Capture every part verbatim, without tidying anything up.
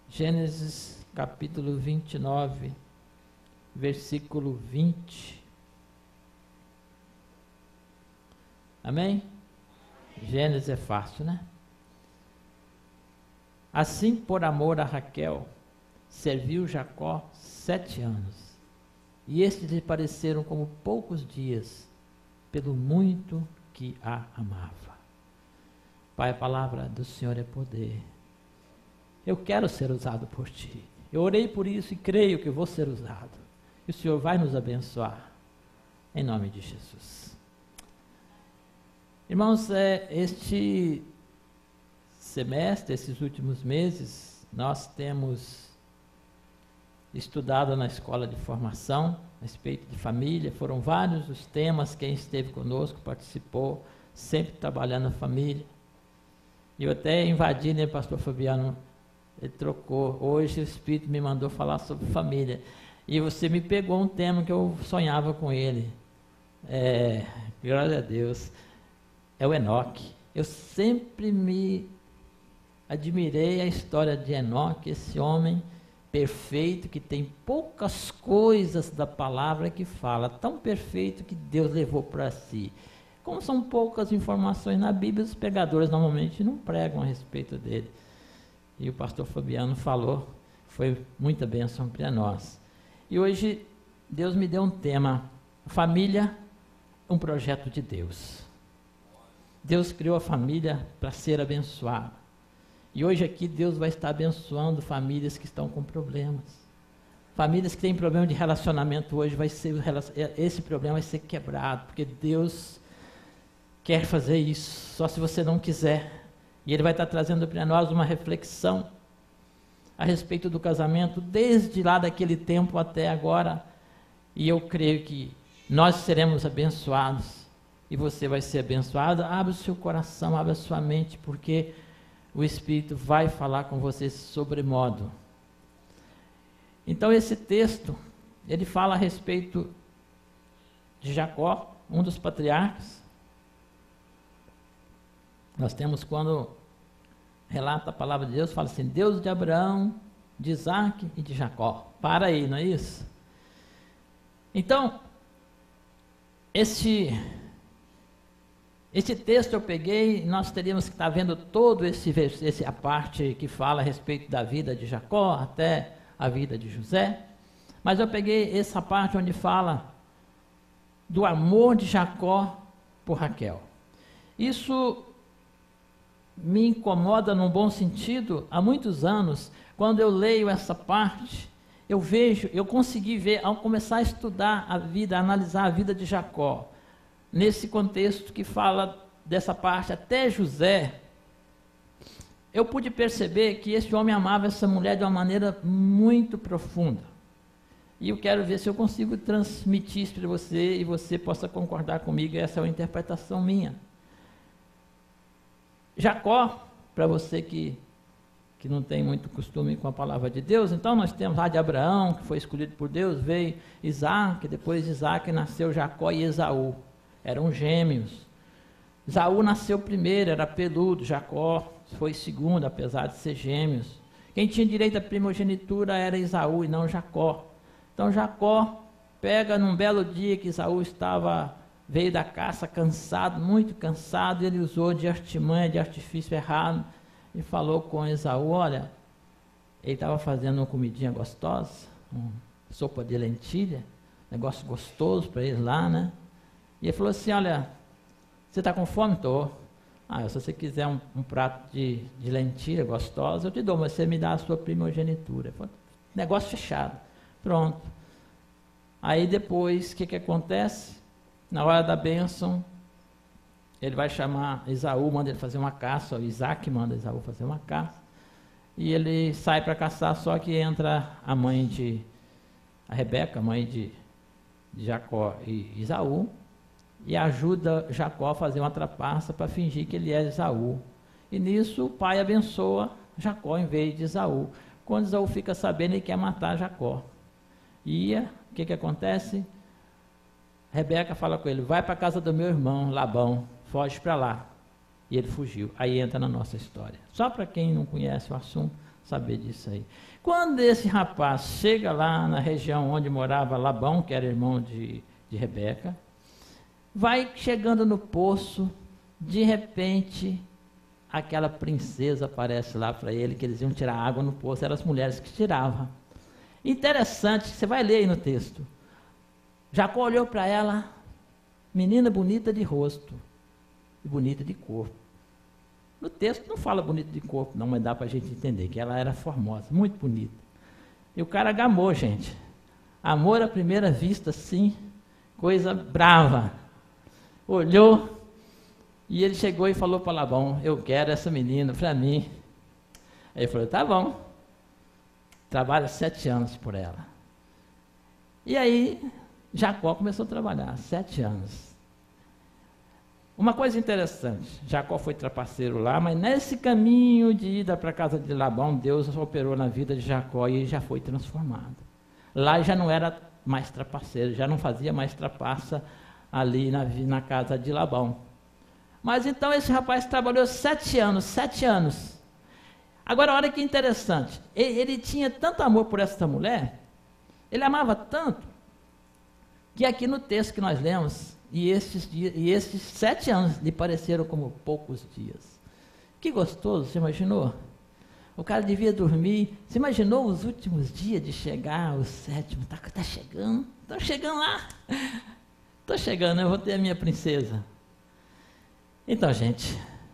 Gênesis capítulo vinte e nove, versículo vinte. Amém? Gênesis é fácil, né? Assim, por amor a Raquel, serviu Jacó sete anos, e estes lhe pareceram como poucos dias, pelo muito que a amava. Pai, a palavra do Senhor é poder. Eu quero ser usado por Ti. Eu orei por isso e creio que vou ser usado. E o Senhor vai nos abençoar, em nome de Jesus. Irmãos, é, este semestre, esses últimos meses, nós temos estudado na escola de formação a respeito de família. Foram vários os temas. Quem esteve conosco participou, sempre trabalhando a família. E eu até invadi, né, pastor Fabiano? Ele trocou. Hoje o Espírito me mandou falar sobre família. E você me pegou um tema que eu sonhava com ele. É, glória a Deus. É o Enoque. Eu sempre me admirei a história de Enoque, esse homem perfeito, que tem poucas coisas da palavra que fala, tão perfeito que Deus levou para si. Como são poucas informações na Bíblia, os pregadores normalmente não pregam a respeito dele. E o pastor Fabiano falou, foi muita bênção para nós. E hoje Deus me deu um tema: família, um projeto de Deus. Deus criou a família para ser abençoada. E hoje aqui Deus vai estar abençoando famílias que estão com problemas. Famílias que têm problema de relacionamento hoje, vai ser, esse problema vai ser quebrado, porque Deus quer fazer isso, só se você não quiser. E Ele vai estar trazendo para nós uma reflexão a respeito do casamento, desde lá daquele tempo até agora. E eu creio que nós seremos abençoados, e você vai ser abençoado. Abre o seu coração, abre a sua mente, porque o Espírito vai falar com você sobremodo. Então esse texto, ele fala a respeito de Jacó, um dos patriarcas. Nós temos, quando relata a palavra de Deus, fala assim: Deus de Abraão, de Isaac e de Jacó. Para aí, não é isso? Então, esse... Esse texto eu peguei, nós teríamos que estar vendo todo esse, esse a parte que fala a respeito da vida de Jacó até a vida de José, mas eu peguei essa parte onde fala do amor de Jacó por Raquel. Isso me incomoda num bom sentido. Há muitos anos, quando eu leio essa parte, eu vejo, eu consegui ver, ao começar a estudar a vida, a analisar a vida de Jacó, nesse contexto que fala dessa parte até José, eu pude perceber que esse homem amava essa mulher de uma maneira muito profunda. E eu quero ver se eu consigo transmitir isso para você e você possa concordar comigo. Essa é uma interpretação minha. Jacó, para você que, que não tem muito costume com a palavra de Deus, então nós temos lá de Abraão, que foi escolhido por Deus, veio Isaac, depois de Isaac nasceu Jacó e Esaú. Eram gêmeos. Esaú nasceu primeiro, era peludo. Jacó foi segundo, apesar de ser gêmeos. Quem tinha direito à primogenitura era Esaú e não Jacó. Então Jacó pega num belo dia que Esaú estava, veio da caça cansado, muito cansado, ele usou de artimanha, de artifício errado, e falou com Esaú: olha, ele estava fazendo uma comidinha gostosa, uma sopa de lentilha, negócio gostoso para eles lá, né? E ele falou assim: olha, você está com fome? Estou. Ah, se você quiser um, um prato de, de lentilha gostosa, eu te dou, mas você me dá a sua primogenitura. Falei, negócio fechado. Pronto. Aí depois, o que, que acontece? Na hora da bênção, ele vai chamar Esaú, manda ele fazer uma caça, o Isaac manda Esaú fazer uma caça, e ele sai para caçar, só que entra a mãe de, a Rebeca, mãe de, de Jacó e Esaú, e ajuda Jacó a fazer uma trapaça para fingir que ele é Esaú. E nisso o pai abençoa Jacó em vez de Esaú. Quando Esaú fica sabendo, ele quer matar Jacó. E o que, que acontece? Rebeca fala com ele: vai para a casa do meu irmão Labão, foge para lá. E ele fugiu. Aí entra na nossa história. Só para quem não conhece o assunto, saber disso aí. Quando esse rapaz chega lá na região onde morava Labão, que era irmão de, de Rebeca, vai chegando no poço, de repente, aquela princesa aparece lá para ele, que eles iam tirar água no poço, eram as mulheres que tiravam. Interessante, você vai ler aí no texto. Jacó olhou para ela, menina bonita de rosto e bonita de corpo. No texto não fala bonita de corpo, não, mas dá para a gente entender que ela era formosa, muito bonita. E o cara gamou, gente. Amor à primeira vista, sim, coisa brava. Olhou e ele chegou e falou para Labão, eu quero essa menina para mim. Aí ele falou, tá bom. Trabalha sete anos por ela. E aí, Jacó começou a trabalhar, sete anos. Uma coisa interessante, Jacó foi trapaceiro lá, mas nesse caminho de ida para a casa de Labão, Deus operou na vida de Jacó e já foi transformado. Lá já não era mais trapaceiro, já não fazia mais trapaça ali na, na casa de Labão. Mas então esse rapaz trabalhou sete anos, sete anos. Agora olha que interessante, ele, ele tinha tanto amor por essa mulher, ele amava tanto, que aqui no texto que nós lemos, e esses, dias, e esses sete anos lhe pareceram como poucos dias. Que gostoso, você imaginou? O cara devia dormir, você imaginou os últimos dias de chegar, o sétimo, está tá chegando, estou chegando lá, estou chegando, eu vou ter a minha princesa. Então, gente,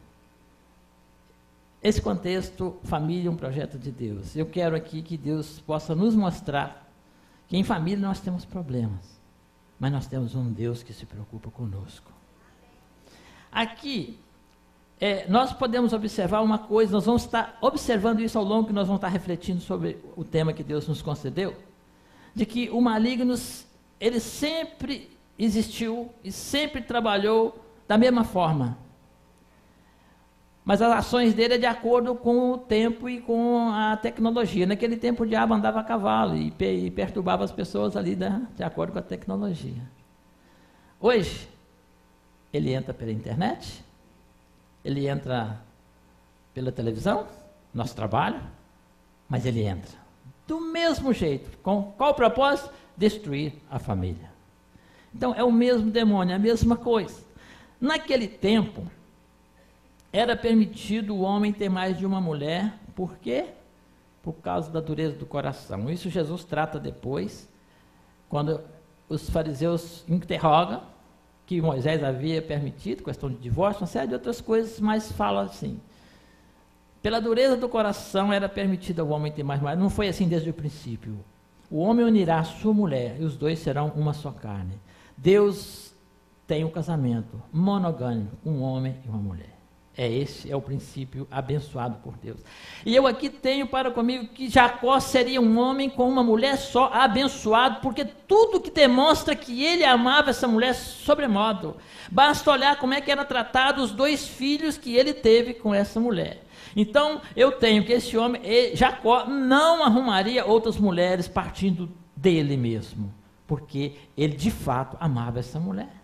esse contexto, família é um projeto de Deus. Eu quero aqui que Deus possa nos mostrar que em família nós temos problemas, mas nós temos um Deus que se preocupa conosco. Aqui, é, nós podemos observar uma coisa, nós vamos estar observando isso ao longo que nós vamos estar refletindo sobre o tema que Deus nos concedeu, de que o maligno, ele sempre existiu e sempre trabalhou da mesma forma. Mas as ações dele é de acordo com o tempo e com a tecnologia. Naquele tempo o diabo andava a cavalo e, e perturbava as pessoas ali da, de acordo com a tecnologia. Hoje, ele entra pela internet, ele entra pela televisão, nosso trabalho, mas ele entra do mesmo jeito. Com qual o propósito? Destruir a família. Então é o mesmo demônio, é a mesma coisa. Naquele tempo, era permitido o homem ter mais de uma mulher, por quê? Por causa da dureza do coração. Isso Jesus trata depois, quando os fariseus interrogam que Moisés havia permitido, questão de divórcio, uma série de outras coisas, mas fala assim, pela dureza do coração era permitido ao homem ter mais mulher, não foi assim desde o princípio. O homem unirá a sua mulher, e os dois serão uma só carne. Deus tem um casamento monogâmico, um homem e uma mulher. É esse é o princípio abençoado por Deus. E eu aqui tenho para comigo que Jacó seria um homem com uma mulher só, abençoado, porque tudo que demonstra que ele amava essa mulher sobremodo. Basta olhar como é que eram tratados os dois filhos que ele teve com essa mulher. Então, eu tenho que esse homem, Jacó, não arrumaria outras mulheres partindo dele mesmo, porque ele de fato amava essa mulher.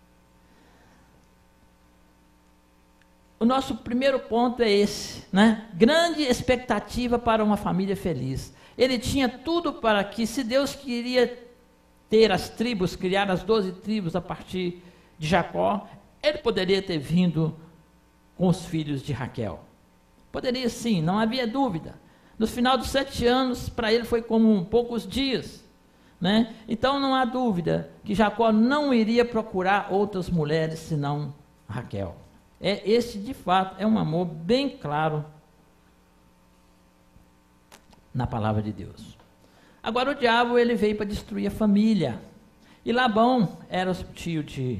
O nosso primeiro ponto é esse, né? Grande expectativa para uma família feliz. Ele tinha tudo para que, se Deus queria ter as tribos, criar as doze tribos a partir de Jacó, ele poderia ter vindo com os filhos de Raquel. Poderia sim, não havia dúvida. No final dos sete anos, para ele foi como poucos dias, né? Então não há dúvida que Jacó não iria procurar outras mulheres senão Raquel. É, esse, de fato, é um amor bem claro na palavra de Deus. Agora, o diabo, ele veio para destruir a família. E Labão era o tio de,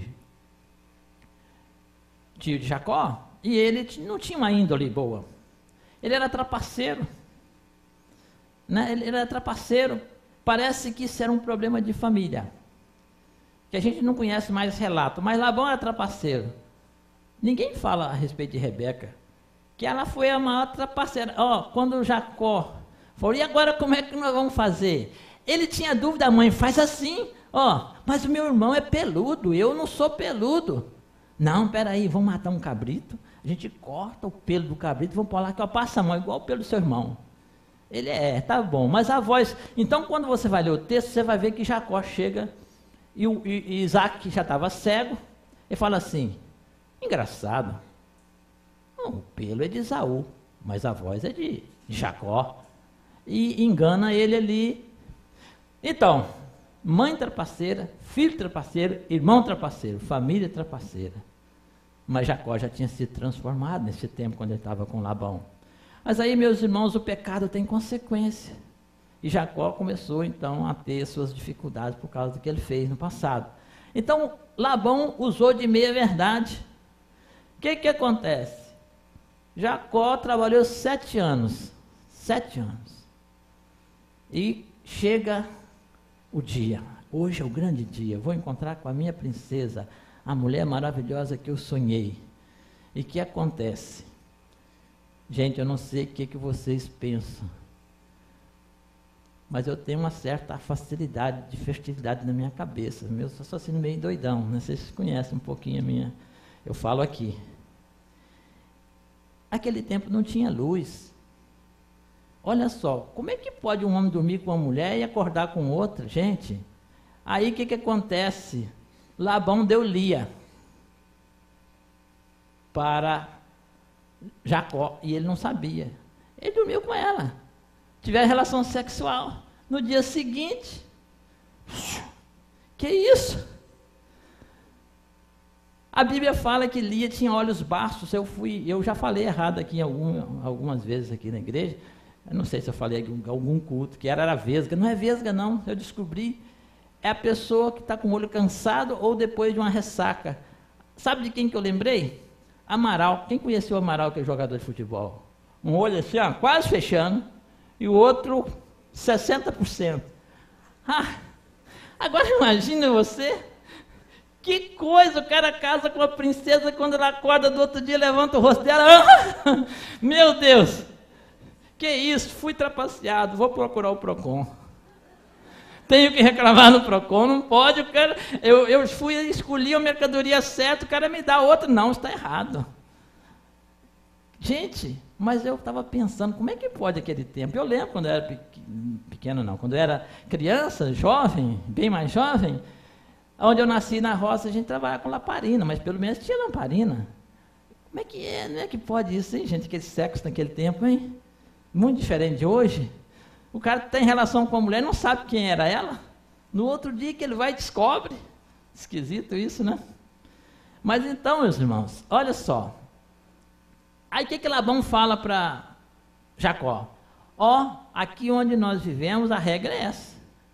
tio de Jacó, e ele não tinha uma índole boa. Ele era trapaceiro. Né? Ele era trapaceiro. Parece que isso era um problema de família, que a gente não conhece mais relato, mas Labão era trapaceiro. Ninguém fala a respeito de Rebeca, que ela foi a maior trapaceira. Ó, quando Jacó falou, e agora como é que nós vamos fazer? Ele tinha dúvida, a mãe, faz assim, ó, mas o meu irmão é peludo, eu não sou peludo. Não, peraí, vamos matar um cabrito, a gente corta o pelo do cabrito, vamos pôr lá que eu passo a mão, igual o pelo do seu irmão. Ele é, tá bom, mas a voz... Então, quando você vai ler o texto, você vai ver que Jacó chega e, o, e, e Isaac, que já estava cego, ele fala assim, engraçado, não, o pelo é de Esaú, mas a voz é de Jacó. E engana ele ali. Então, mãe trapaceira, filho trapaceiro, irmão trapaceiro, família trapaceira. Mas Jacó já tinha sido transformado nesse tempo, quando ele estava com Labão. Mas aí, meus irmãos, o pecado tem consequência. E Jacó começou, então, a ter suas dificuldades por causa do que ele fez no passado. Então, Labão usou de meia-verdade. O que que acontece? Jacó trabalhou sete anos. Sete anos. E chega o dia. Hoje é o grande dia. Vou encontrar com a minha princesa, a mulher maravilhosa que eu sonhei. E o que acontece? Gente, eu não sei o que, que vocês pensam, mas eu tenho uma certa facilidade de festividade na minha cabeça. Eu sou só assim meio doidão, né? Vocês conhecem um pouquinho a minha... Eu falo aqui. Aquele tempo não tinha luz. Olha só, como é que pode um homem dormir com uma mulher e acordar com outra? Gente, aí o que, que acontece? Labão deu Lia para Jacó, e ele não sabia. Ele dormiu com ela. Tiveram relação sexual. No dia seguinte, que isso? A Bíblia fala que Lia tinha olhos baços. Eu fui, eu já falei errado aqui algum, algumas vezes aqui na igreja. Eu não sei se eu falei em algum culto, que era, era vesga. Não é vesga, não. Eu descobri. É a pessoa que está com o olho cansado ou depois de uma ressaca. Sabe de quem que eu lembrei? Amaral. Quem conheceu o Amaral, que é jogador de futebol? Um olho assim, ó, quase fechando, e o outro sessenta por cento. Ah, agora imagine você, que coisa, o cara casa com a princesa, quando ela acorda do outro dia, levanta o rosto dela, ah, meu Deus, que isso, fui trapaceado, vou procurar o Procon. Tenho que reclamar no Procon, não pode, o cara, eu, eu fui escolhi a mercadoria certa, o cara me dá outra, não, está errado. Gente, mas eu estava pensando, como é que pode aquele tempo? Eu lembro quando eu era pequeno, não, quando eu era criança, jovem, bem mais jovem, onde eu nasci na roça, a gente trabalhava com lamparina, mas pelo menos tinha lamparina. Como é que é, não é que pode isso, hein, gente, aquele sexo naquele tempo, hein? Muito diferente de hoje. O cara tem relação com a mulher, não sabe quem era ela. No outro dia que ele vai e descobre. Esquisito isso, né? Mas então, meus irmãos, olha só. Aí o que que Labão fala para Jacó? Ó, oh, aqui onde nós vivemos, a regra é essa.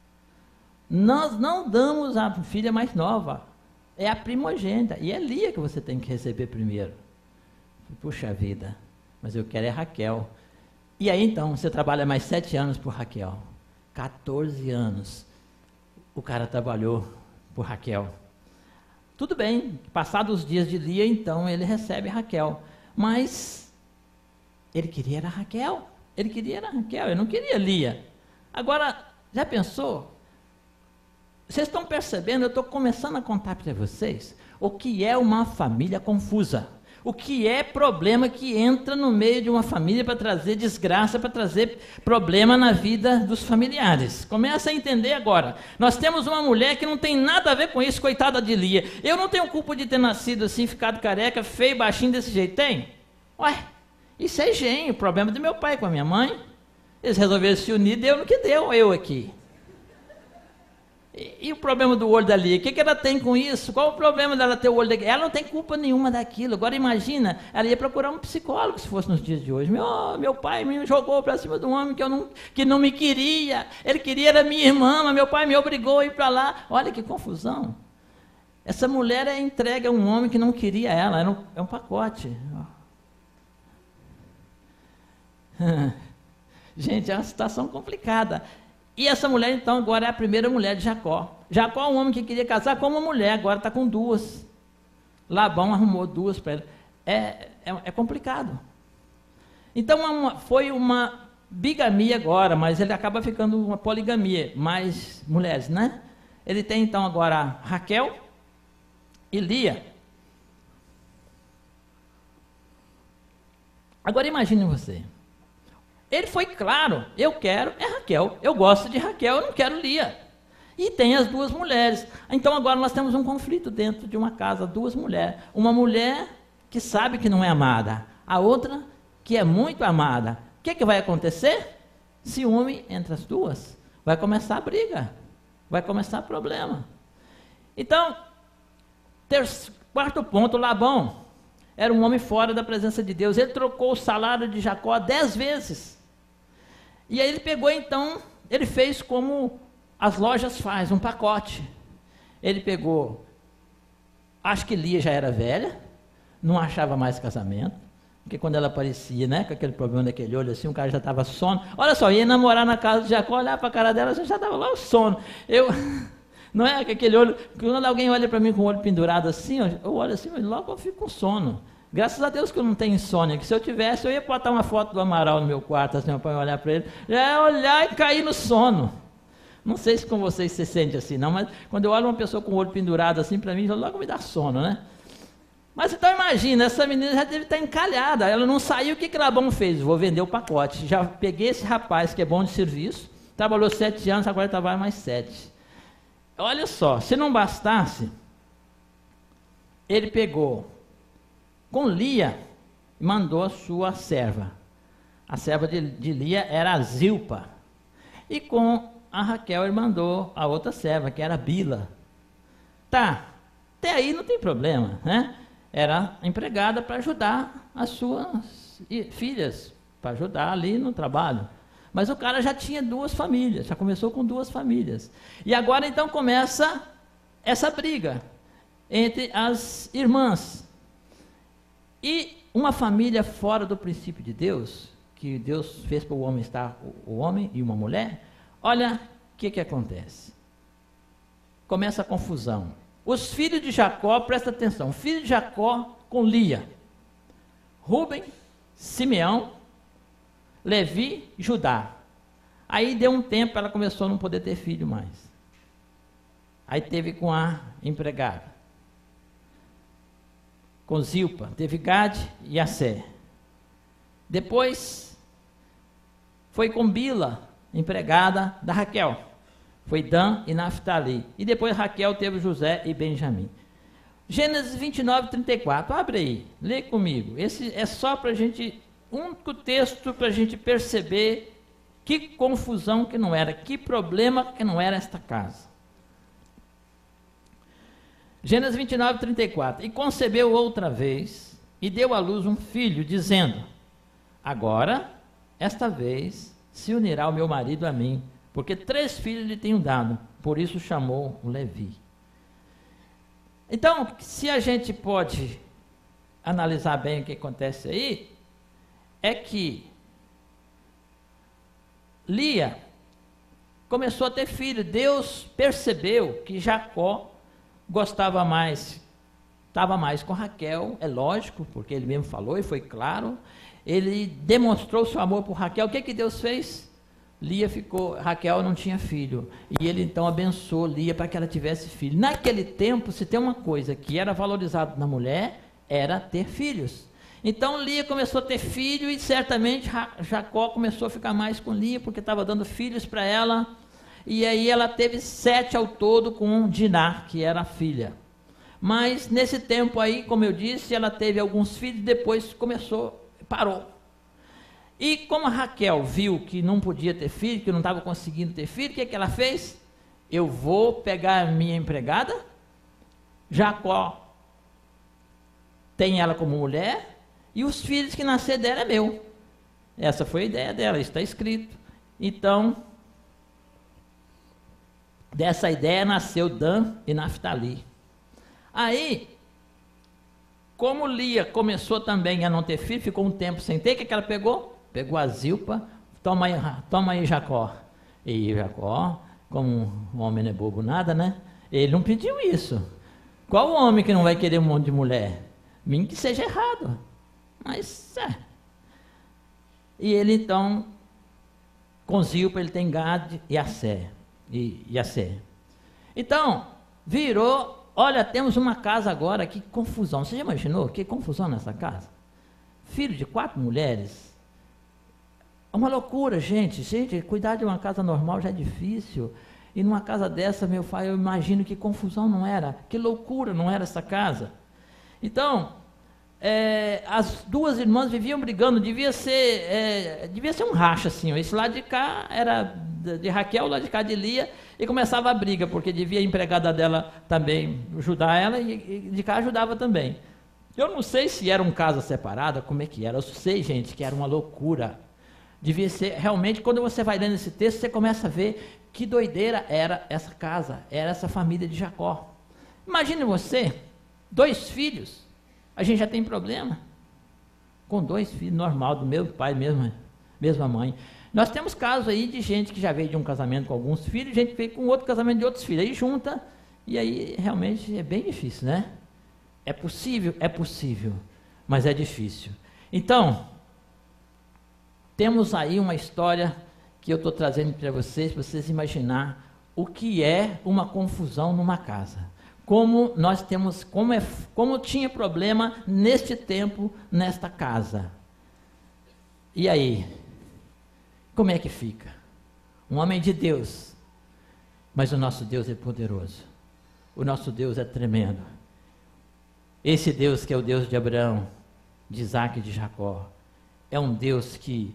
Nós não damos a filha mais nova. É a primogênita. E é Lia que você tem que receber primeiro. Puxa vida, mas eu quero é Raquel. E aí, então, você trabalha mais sete anos por Raquel. quatorze anos. O cara trabalhou por Raquel. Tudo bem, passados os dias de Lia, então, ele recebe Raquel. Mas ele queria era Raquel. Ele queria era Raquel, ele não queria Lia. Agora, já pensou? Vocês estão percebendo, eu estou começando a contar para vocês o que é uma família confusa. O que é problema que entra no meio de uma família para trazer desgraça, para trazer problema na vida dos familiares. Começa a entender agora. Nós temos uma mulher que não tem nada a ver com isso, coitada de Lia. Eu não tenho culpa de ter nascido assim, ficado careca, feio, baixinho desse jeito, tem? Ué, isso é gênio, o problema do meu pai com a minha mãe. Eles resolveram se unir, deu no que deu, eu aqui. E, e o problema do olho da Lia? O que, que ela tem com isso? Qual o problema dela ter o olho daquilo? Ela não tem culpa nenhuma daquilo. Agora imagina, ela ia procurar um psicólogo se fosse nos dias de hoje. Meu, meu pai me jogou para cima de um homem que, eu não, que não me queria. Ele queria era minha irmã, mas meu pai me obrigou a ir para lá. Olha que confusão. Essa mulher é entregue a um homem que não queria ela. Era um, é um pacote. Gente, é uma situação complicada. E essa mulher, então, agora é a primeira mulher de Jacó. Jacó é um homem que queria casar com uma mulher, agora está com duas. Labão arrumou duas para ele. É, é, é complicado. Então, uma, foi uma bigamia agora, mas ele acaba ficando uma poligamia. Mais mulheres, né? Ele tem, então, agora Raquel e Lia. Agora, imagine você. Ele foi claro, eu quero é Raquel, eu gosto de Raquel, eu não quero Lia. E tem as duas mulheres. Então agora nós temos um conflito dentro de uma casa, duas mulheres. Uma mulher que sabe que não é amada, a outra que é muito amada. O que, que vai acontecer? Ciúme entre as duas. Vai começar a briga, vai começar problema. Então, terço, quarto ponto, Labão era um homem fora da presença de Deus. Ele trocou o salário de Jacó dez vezes. E aí ele pegou então, ele fez como as lojas fazem, um pacote. Ele pegou, acho que Lia já era velha, não achava mais casamento, porque quando ela aparecia, né, com aquele problema daquele olho assim, o cara já estava sono. Olha só, ia namorar na casa de Jacó, olhar para a cara dela, já estava lá o sono. Eu... Não é que aquele olho, quando alguém olha para mim com o olho pendurado assim, eu olho assim, mas logo eu fico com sono. Graças a Deus que eu não tenho insônia, que se eu tivesse, eu ia botar uma foto do Amaral no meu quarto, assim, para olhar para ele, já ia olhar e cair no sono. Não sei se com vocês se sente assim, não, mas quando eu olho uma pessoa com o olho pendurado assim, para mim, já logo me dá sono, né? Mas então imagina, essa menina já deve estar encalhada, ela não saiu, o que que Labão fez? Vou vender o pacote. Já peguei esse rapaz que é bom de serviço, trabalhou sete anos, agora trabalha mais sete. Olha só, se não bastasse, ele pegou com Lia e mandou a sua serva. A serva de, de Lia era a Zilpa. E com a Raquel ele mandou a outra serva, que era a Bila. Tá, até aí não tem problema, né? Era empregada para ajudar as suas filhas, para ajudar ali no trabalho. Mas o cara já tinha duas famílias, já começou com duas famílias. E agora então começa essa briga entre as irmãs. E uma família fora do princípio de Deus, que Deus fez para o homem estar, o homem e uma mulher, olha o que que acontece. Começa a confusão. Os filhos de Jacó, presta atenção, filho de Jacó com Lia, Rúben, Simeão, Levi, Judá. Aí deu um tempo, ela começou a não poder ter filho mais. Aí teve com a empregada. Com Zilpa, teve Gade e Assé. Depois foi com Bila, empregada da Raquel. Foi Dan e Naftali. E depois Raquel teve José e Benjamim. Gênesis vinte e nove, trinta e quatro. Abre aí, lê comigo. Esse é só para a gente... único texto para a gente perceber que confusão que não era, que problema que não era esta casa. Gênesis vinte e nove, trinta e quatro. E concebeu outra vez, e deu à luz um filho, dizendo: agora, esta vez, se unirá o meu marido a mim, porque três filhos lhe tenho dado, por isso chamou o Levi. Então, se a gente pode analisar bem o que acontece aí, é que Lia começou a ter filho. Deus percebeu que Jacó gostava mais, estava mais com Raquel, é lógico, porque ele mesmo falou e foi claro. Ele demonstrou seu amor por Raquel. O que que Deus fez? Lia ficou, Raquel não tinha filho, e ele então abençoou Lia para que ela tivesse filho. Naquele tempo, se tem uma coisa que era valorizado na mulher, era ter filhos. Então Lia começou a ter filho e certamente Jacó começou a ficar mais com Lia, porque estava dando filhos para ela, e aí ela teve sete ao todo com Diná, que era a filha. Mas nesse tempo aí, como eu disse, ela teve alguns filhos, depois começou, parou. E como a Raquel viu que não podia ter filho, que não estava conseguindo ter filho, o que, que ela fez? Eu vou pegar a minha empregada, Jacó tem ela como mulher, e os filhos que nascer dela é meu. Essa foi a ideia dela, está escrito. Então, dessa ideia nasceu Dan e Naftali. Aí, como Lia começou também a não ter filho, ficou um tempo sem ter, o que, que ela pegou? Pegou a Zilpa, toma aí, toma aí Jacó. E Jacó, como o homem não é bobo nada, né? Ele não pediu isso. Qual homem que não vai querer um monte de mulher? Mim que seja errado. Mas, é. E ele então, com Zilpa, ele tem Gade e Assé. E, e Assé. Então, virou, olha, temos uma casa agora, que confusão. Você já imaginou que confusão nessa casa? Filho de quatro mulheres. É uma loucura, gente. Gente, cuidar de uma casa normal já é difícil. E numa casa dessa, meu pai, eu imagino que confusão não era, que loucura não era essa casa. Então, é, as duas irmãs viviam brigando, devia ser, é, devia ser um racha assim. Esse lado de cá era de Raquel, o lado de cá de Lia, e começava a briga, porque devia a empregada dela também ajudar ela, e de cá ajudava também. Eu não sei se era uma casa separada, como é que era, eu sei, gente, que era uma loucura. Devia ser, realmente, quando você vai lendo esse texto, você começa a ver que doideira era essa casa, era essa família de Jacó. Imagine você, dois filhos, a gente já tem problema, com dois filhos, normal, do mesmo pai, mesma, mesma mãe. Nós temos casos aí de gente que já veio de um casamento com alguns filhos, gente que veio com outro casamento de outros filhos, aí junta, e aí realmente é bem difícil, né? É possível? É possível, mas é difícil. Então, temos aí uma história que eu estou trazendo para vocês, para vocês imaginar o que é uma confusão numa casa. Como nós temos, como, é, como tinha problema neste tempo, nesta casa. E aí? Como é que fica? Um homem de Deus, mas o nosso Deus é poderoso. O nosso Deus é tremendo. Esse Deus que é o Deus de Abraão, de Isaac e de Jacó, é um Deus que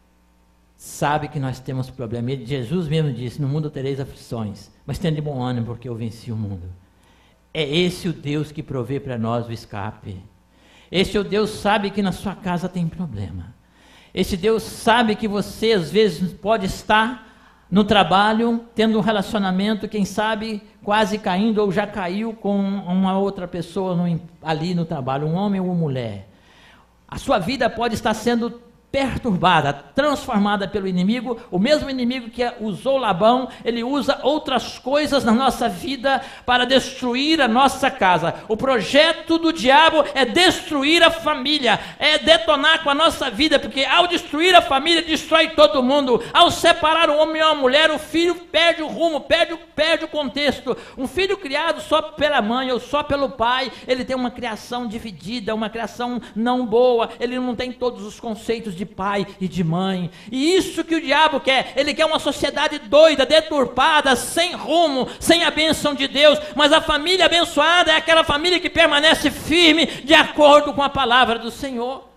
sabe que nós temos problema. Ele, Jesus mesmo disse, no mundo tereis aflições, mas tende bom ânimo porque eu venci o mundo. É esse o Deus que provê para nós o escape. Esse o Deus sabe que na sua casa tem problema. Esse Deus sabe que você às vezes pode estar no trabalho, tendo um relacionamento, quem sabe quase caindo ou já caiu com uma outra pessoa no, ali no trabalho, um homem ou uma mulher. A sua vida pode estar sendo perturbada, transformada pelo inimigo, o mesmo inimigo que usou Labão, ele usa outras coisas na nossa vida para destruir a nossa casa. O projeto do diabo é destruir a família, é detonar com a nossa vida, porque ao destruir a família, destrói todo mundo. Ao separar o homem e a mulher, o filho perde o rumo, perde, perde o contexto. Um filho criado só pela mãe ou só pelo pai, ele tem uma criação dividida, uma criação não boa, ele não tem todos os conceitos de pai e de mãe, e isso que o diabo quer, ele quer uma sociedade doida, deturpada, sem rumo, sem a bênção de Deus, mas a família abençoada é aquela família que permanece firme, de acordo com a palavra do Senhor.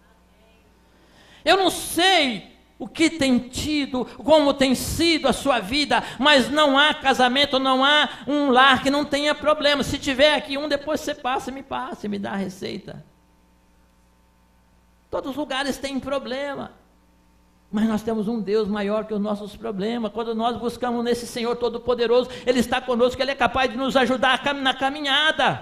Eu não sei o que tem tido, como tem sido a sua vida, mas não há casamento, não há um lar que não tenha problema. Se tiver aqui um, depois você passa, me passa, me dá a receita. Todos os lugares têm problema, mas nós temos um Deus maior que os nossos problemas. Quando nós buscamos nesse Senhor Todo-Poderoso, Ele está conosco, Ele é capaz de nos ajudar na caminhada.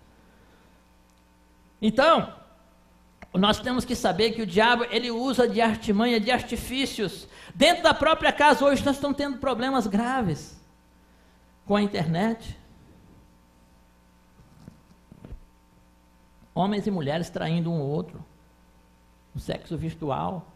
Então, nós temos que saber que o diabo, ele usa de artimanha, de artifícios. Dentro da própria casa, hoje nós estamos tendo problemas graves com a internet. Homens e mulheres traindo um ao outro. O sexo virtual.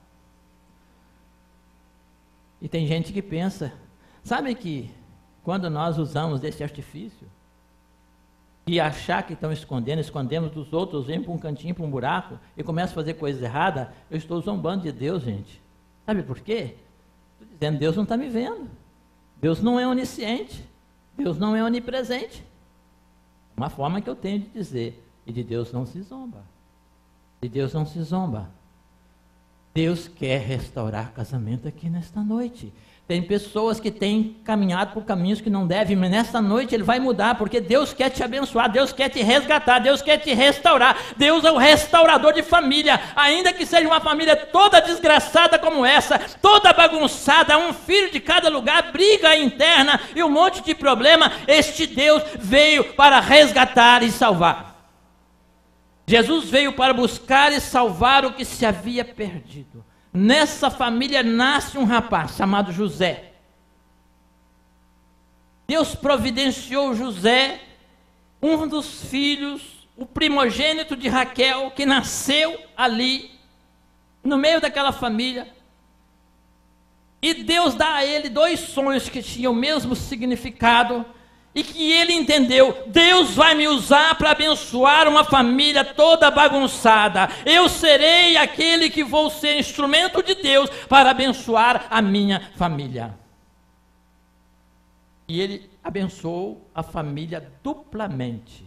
E tem gente que pensa, sabe que quando nós usamos desse artifício e achar que estão escondendo, escondemos dos outros, vem para um cantinho, para um buraco e começa a fazer coisas erradas, eu estou zombando de Deus, gente. Sabe por quê? Estou dizendo, Deus não está me vendo. Deus não é onisciente. Deus não é onipresente. Uma forma que eu tenho de dizer, e de Deus não se zomba. De Deus não se zomba. Deus quer restaurar casamento aqui nesta noite. Tem pessoas que têm caminhado por caminhos que não devem, mas nesta noite Ele vai mudar, porque Deus quer te abençoar, Deus quer te resgatar, Deus quer te restaurar. Deus é o restaurador de família, ainda que seja uma família toda desgraçada como essa, toda bagunçada, um filho de cada lugar, briga interna e um monte de problema, este Deus veio para resgatar e salvar. Jesus veio para buscar e salvar o que se havia perdido. Nessa família nasce um rapaz chamado José. Deus providenciou José, um dos filhos, o primogênito de Raquel, que nasceu ali, no meio daquela família. E Deus dá a ele dois sonhos que tinham o mesmo significado. E que ele entendeu, Deus vai me usar para abençoar uma família toda bagunçada. Eu serei aquele que vou ser instrumento de Deus para abençoar a minha família. E ele abençoou a família duplamente.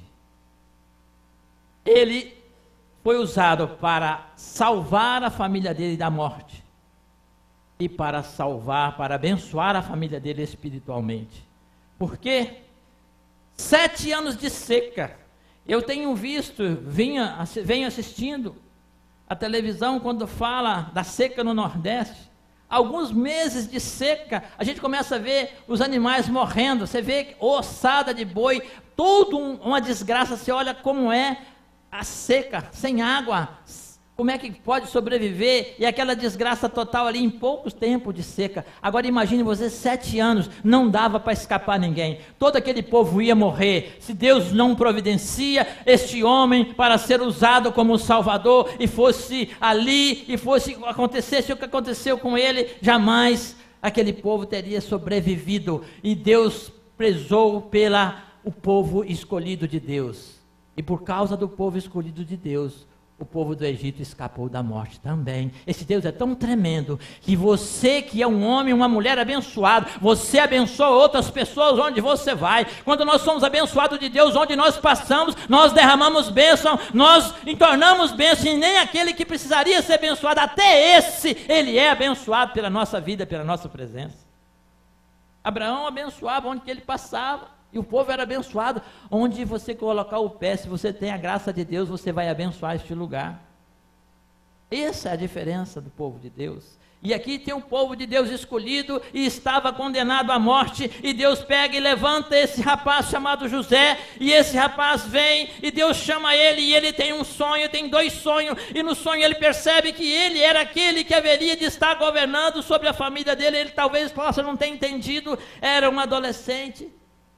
Ele foi usado para salvar a família dele da morte e para salvar, para abençoar a família dele espiritualmente. Por quê? Sete anos de seca. Eu tenho visto, vinha, venho assistindo a televisão quando fala da seca no Nordeste. Alguns meses de seca, a gente começa a ver os animais morrendo. Você vê ossada de boi, tudo um, uma desgraça. Você olha como é a seca, sem água. Como é que pode sobreviver? E aquela desgraça total ali em poucos tempos de seca. Agora imagine você, sete anos, não dava para escapar ninguém. Todo aquele povo ia morrer. Se Deus não providencia este homem para ser usado como Salvador, e fosse ali, e fosse acontecesse o que aconteceu com ele, jamais aquele povo teria sobrevivido. E Deus prezou pela o povo escolhido de Deus. E por causa do povo escolhido de Deus, o povo do Egito escapou da morte também. Esse Deus é tão tremendo, que você que é um homem, uma mulher abençoado, você abençoa outras pessoas onde você vai. Quando nós somos abençoados de Deus, onde nós passamos, nós derramamos bênção, nós entornamos bênção, e nem aquele que precisaria ser abençoado, até esse, ele é abençoado pela nossa vida, pela nossa presença. Abraão abençoava onde que ele passava. E o povo era abençoado. Onde você colocar o pé, se você tem a graça de Deus, você vai abençoar este lugar. Essa é a diferença do povo de Deus. E aqui tem um povo de Deus escolhido e estava condenado à morte. E Deus pega e levanta esse rapaz chamado José. E esse rapaz vem e Deus chama ele. E ele tem um sonho, tem dois sonhos. E no sonho ele percebe que ele era aquele que haveria de estar governando sobre a família dele. Ele talvez possa não ter entendido, era um adolescente.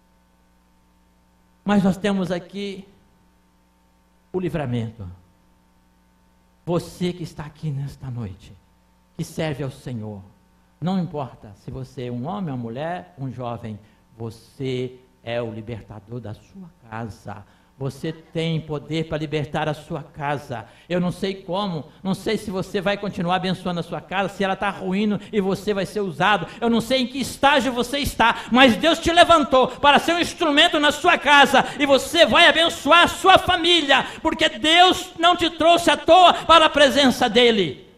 Mas nós temos aqui o livramento. Você que está aqui nesta noite, que serve ao Senhor, não importa se você é um homem, uma mulher, um jovem, você é o libertador da sua casa. Você tem poder para libertar a sua casa. Eu não sei como, não sei se você vai continuar abençoando a sua casa, se ela está ruindo e você vai ser usado. Eu não sei em que estágio você está, mas Deus te levantou para ser um instrumento na sua casa e você vai abençoar a sua família, porque Deus não te trouxe à toa para a presença dEle.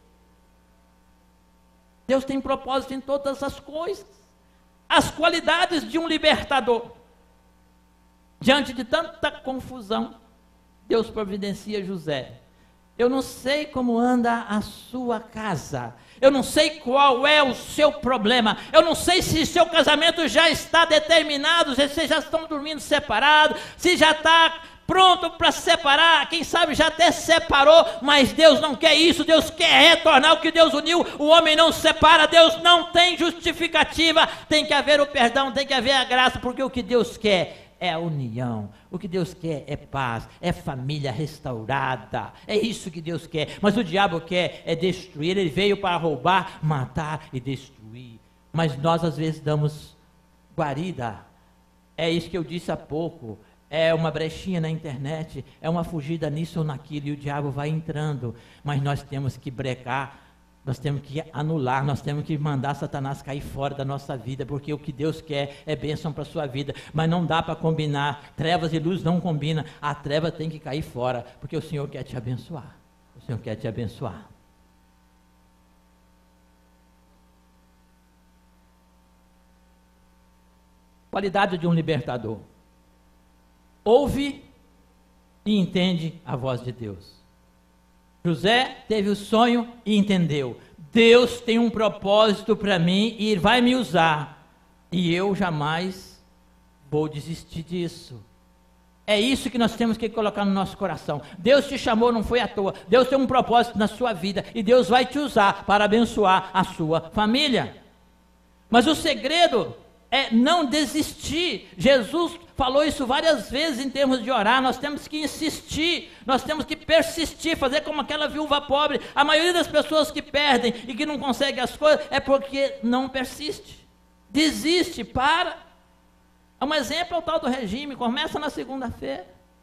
Deus tem propósito em todas as coisas. As qualidades de um libertador. Diante de tanta confusão, Deus providencia José. Eu não sei como anda a sua casa. Eu não sei qual é o seu problema. Eu não sei se seu casamento já está determinado, se vocês já estão dormindo separados, se já está pronto para separar, quem sabe já até separou, mas Deus não quer isso. Deus quer retornar o que Deus uniu. O homem não separa, Deus não tem justificativa. Tem que haver o perdão, tem que haver a graça, porque o que Deus quer é a união. O que Deus quer é paz, é família restaurada. É isso que Deus quer. Mas o diabo quer é destruir. Ele veio para roubar, matar e destruir. Mas nós às vezes damos guarida. É isso que eu disse há pouco. É uma brechinha na internet, é uma fugida nisso ou naquilo, e o diabo vai entrando. Mas nós temos que brecar. Nós temos que anular, nós temos que mandar Satanás cair fora da nossa vida, porque o que Deus quer é bênção para a sua vida, mas não dá para combinar, trevas e luz não combinam, a treva tem que cair fora, porque o Senhor quer te abençoar, o Senhor quer te abençoar. Qualidade de um libertador: ouve e entende a voz de Deus. José teve o sonho e entendeu. Deus tem um propósito para mim e Ele vai me usar. E eu jamais vou desistir disso. É isso que nós temos que colocar no nosso coração. Deus te chamou, não foi à toa. Deus tem um propósito na sua vida e Deus vai te usar para abençoar a sua família. Mas o segredo é não desistir. Jesus falou isso várias vezes em termos de orar. Nós temos que insistir, nós temos que persistir, fazer como aquela viúva pobre. A maioria das pessoas que perdem e que não conseguem as coisas é porque não persiste, desiste, para. Um exemplo é o tal do regime, começa na segunda-feira.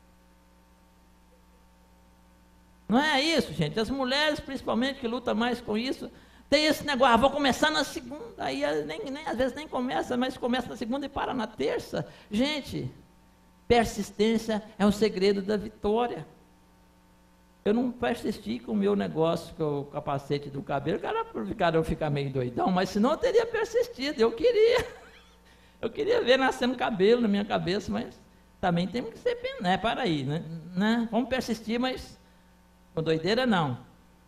Não é isso, gente? As mulheres, principalmente, que lutam mais com isso, tem esse negócio, ah, vou começar na segunda, aí nem, nem, às vezes nem começa, mas começa na segunda e para na terça. Gente, persistência é o segredo da vitória. Eu não persisti com o meu negócio, com o capacete do cabelo, o cara eu ficar meio doidão, mas senão eu teria persistido, eu queria. Eu queria ver nascendo cabelo na minha cabeça, mas também temos que ser, né, para aí, né, né? Vamos persistir, mas com doideira não.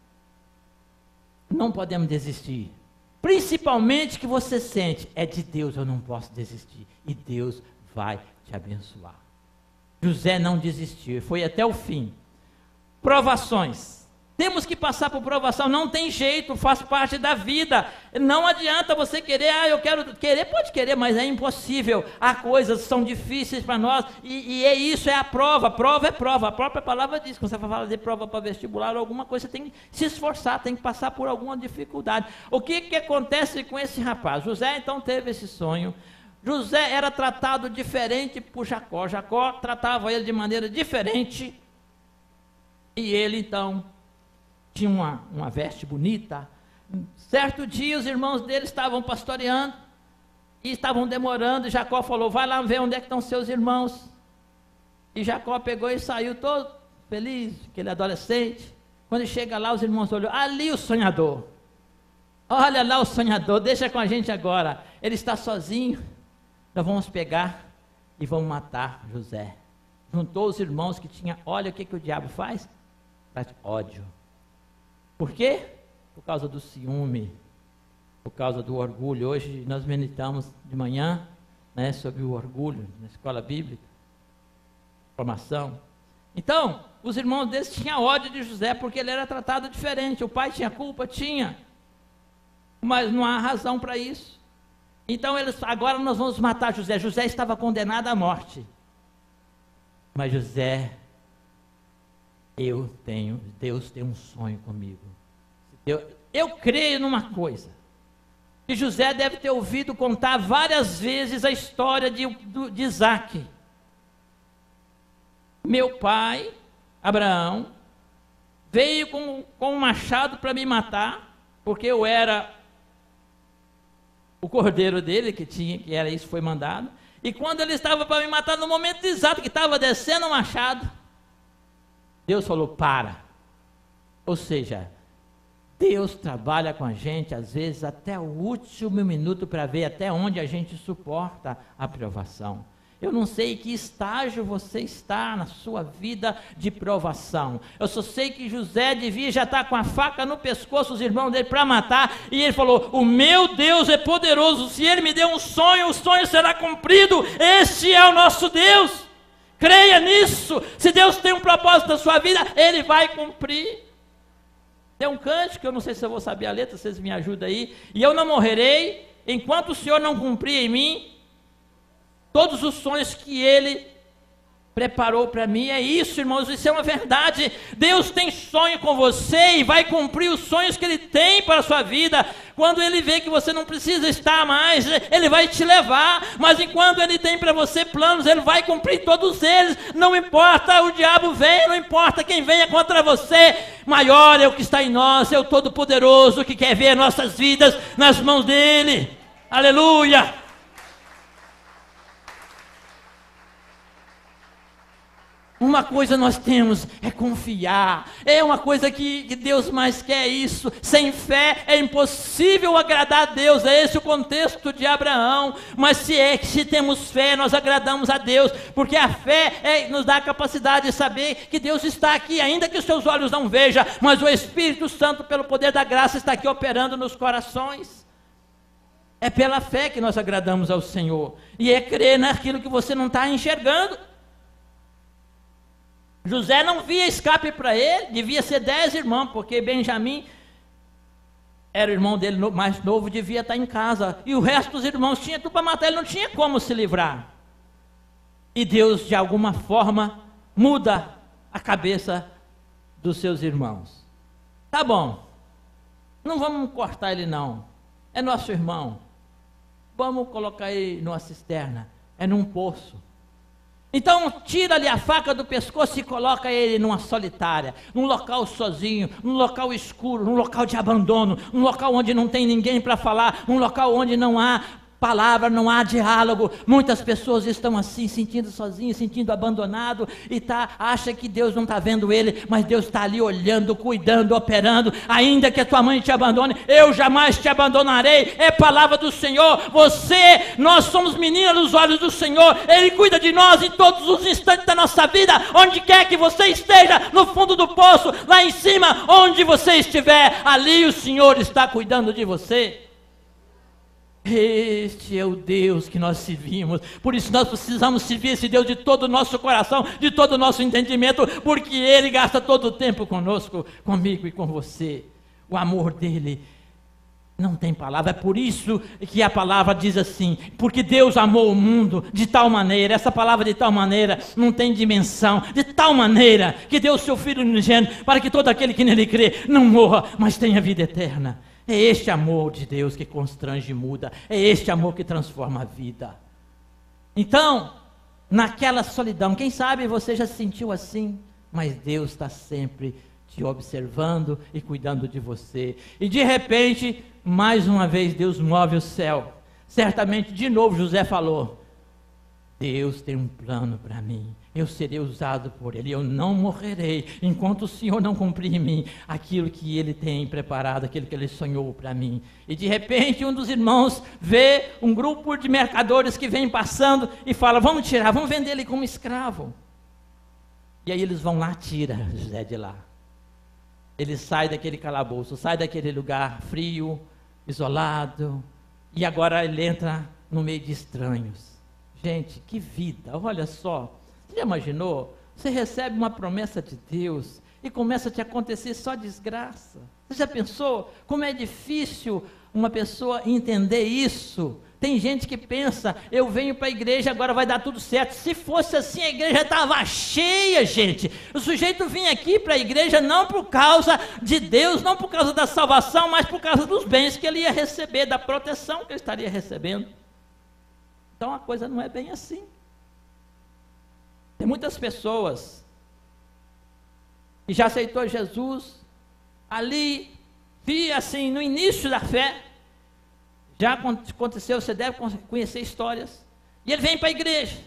Não podemos desistir. Principalmente que você sente, é de Deus, eu não posso desistir. E Deus vai te abençoar. José não desistiu, foi até o fim. Provações. Temos que passar por provação, não tem jeito, faz parte da vida. Não adianta você querer, ah, eu quero, querer pode querer, mas é impossível. Há coisas que são difíceis para nós, e, e é isso, é a prova, prova é prova. A própria palavra diz, quando você vai fazer prova para vestibular ou alguma coisa, você tem que se esforçar, tem que passar por alguma dificuldade. O que, que acontece com esse rapaz? José então teve esse sonho. José era tratado diferente por Jacó, Jacó tratava ele de maneira diferente, e ele então tinha uma, uma veste bonita. Certo dia os irmãos dele estavam pastoreando e estavam demorando, e Jacó falou, vai lá ver onde é que estão seus irmãos. E Jacó pegou e saiu todo feliz, aquele adolescente. Quando chega lá, os irmãos olham, ali o sonhador, olha lá o sonhador, deixa com a gente agora, ele está sozinho, nós vamos pegar e vamos matar José. Juntou os irmãos que tinha, olha o que, que o diabo faz, traz ódio. Por quê? Por causa do ciúme, por causa do orgulho. Hoje nós meditamos de manhã, né, sobre o orgulho na escola bíblica, formação. Então, os irmãos deles tinham ódio de José, porque ele era tratado diferente. O pai tinha culpa? Tinha. Mas não há razão para isso. Então, eles, agora nós vamos matar José. José estava condenado à morte. Mas José... Eu tenho, Deus tem um sonho comigo. Eu, eu creio numa coisa, que José deve ter ouvido contar várias vezes a história de, de Isaac. Meu pai, Abraão, veio com, com um machado para me matar, porque eu era o cordeiro dele, que tinha, que era isso, foi mandado. E quando ele estava para me matar, no momento exato que estava descendo o machado, Deus falou, para. Ou seja, Deus trabalha com a gente, às vezes, até o último minuto, para ver até onde a gente suporta a provação. Eu não sei que estágio você está na sua vida de provação. Eu só sei que José devia já estar com a faca no pescoço, os irmãos dele, para matar. E ele falou, o meu Deus é poderoso. Se ele me deu um sonho, o sonho será cumprido. Este é o nosso Deus. Creia nisso. Se Deus tem um propósito na sua vida, Ele vai cumprir. Tem um cântico, eu não sei se eu vou saber a letra, vocês me ajudam aí. E eu não morrerei, enquanto o Senhor não cumprir em mim todos os sonhos que Ele preparou para mim. É isso, irmãos, isso é uma verdade. Deus tem sonho com você e vai cumprir os sonhos que Ele tem para a sua vida. Quando Ele vê que você não precisa estar mais, Ele vai te levar. Mas enquanto Ele tem para você planos, Ele vai cumprir todos eles. Não importa o diabo venha, não importa quem venha contra você. Maior é o que está em nós, é o Todo-Poderoso que quer ver nossas vidas nas mãos dEle. Aleluia! Uma coisa nós temos é confiar, é uma coisa que, que Deus mais quer isso. Sem fé é impossível agradar a Deus, é esse o contexto de Abraão. Mas se é que se temos fé, nós agradamos a Deus, porque a fé é, nos dá a capacidade de saber que Deus está aqui, ainda que os seus olhos não vejam, mas o Espírito Santo, pelo poder da graça, está aqui operando nos corações. É pela fé que nós agradamos ao Senhor, e é crer naquilo que você não está enxergando. José não via escape para ele, devia ser dez irmãos, porque Benjamim era o irmão dele mais novo, devia estar em casa, e o resto dos irmãos tinha tudo para matar, ele não tinha como se livrar. E Deus, de alguma forma, muda a cabeça dos seus irmãos. Tá bom, não vamos cortar ele não, é nosso irmão, vamos colocar ele numa cisterna, é num poço. Então tira-lhe a faca do pescoço e coloca ele numa solitária, num local sozinho, num local escuro, num local de abandono, num local onde não tem ninguém para falar, num local onde não há palavra, não há diálogo. Muitas pessoas estão assim, sentindo sozinhas, sentindo abandonado, e tá, acha que Deus não está vendo ele, mas Deus está ali olhando, cuidando, operando. Ainda que a tua mãe te abandone, eu jamais te abandonarei, é palavra do Senhor. Você, nós somos meninas dos olhos do Senhor, Ele cuida de nós em todos os instantes da nossa vida, onde quer que você esteja, no fundo do poço, lá em cima, onde você estiver, ali o Senhor está cuidando de você. Este é o Deus que nós servimos. Por isso nós precisamos servir esse Deus de todo o nosso coração, de todo o nosso entendimento, porque Ele gasta todo o tempo conosco, comigo e com você. O amor dEle não tem palavra. É por isso que a palavra diz assim, porque Deus amou o mundo de tal maneira. Essa palavra de tal maneira não tem dimensão. De tal maneira que deu o seu Filho unigênito, para que todo aquele que nele crê não morra, mas tenha vida eterna. É este amor de Deus que constrange e muda. É este amor que transforma a vida. Então, naquela solidão, quem sabe você já se sentiu assim, mas Deus está sempre te observando e cuidando de você. E de repente, mais uma vez, Deus move o céu. Certamente, de novo, José falou, Deus tem um plano para mim. Eu serei usado por Ele, eu não morrerei, enquanto o Senhor não cumprir em mim aquilo que Ele tem preparado, aquilo que Ele sonhou para mim. E de repente um dos irmãos vê um grupo de mercadores que vem passando e fala, vamos tirar, vamos vender ele como escravo. E aí eles vão lá, tira José de lá. Ele sai daquele calabouço, sai daquele lugar frio, isolado, e agora ele entra no meio de estranhos. Gente, que vida, olha só. Você já imaginou? Você recebe uma promessa de Deus e começa a te acontecer só desgraça. Você já pensou como é difícil uma pessoa entender isso? Tem gente que pensa, eu venho para a igreja, agora vai dar tudo certo. Se fosse assim, a igreja estava cheia, gente. O sujeito vinha aqui para a igreja não por causa de Deus, não por causa da salvação, mas por causa dos bens que ele ia receber, da proteção que ele estaria recebendo. Então a coisa não é bem assim. Tem muitas pessoas que já aceitou Jesus ali, vi assim, no início da fé, já aconteceu, você deve conhecer histórias, e ele vem para a igreja,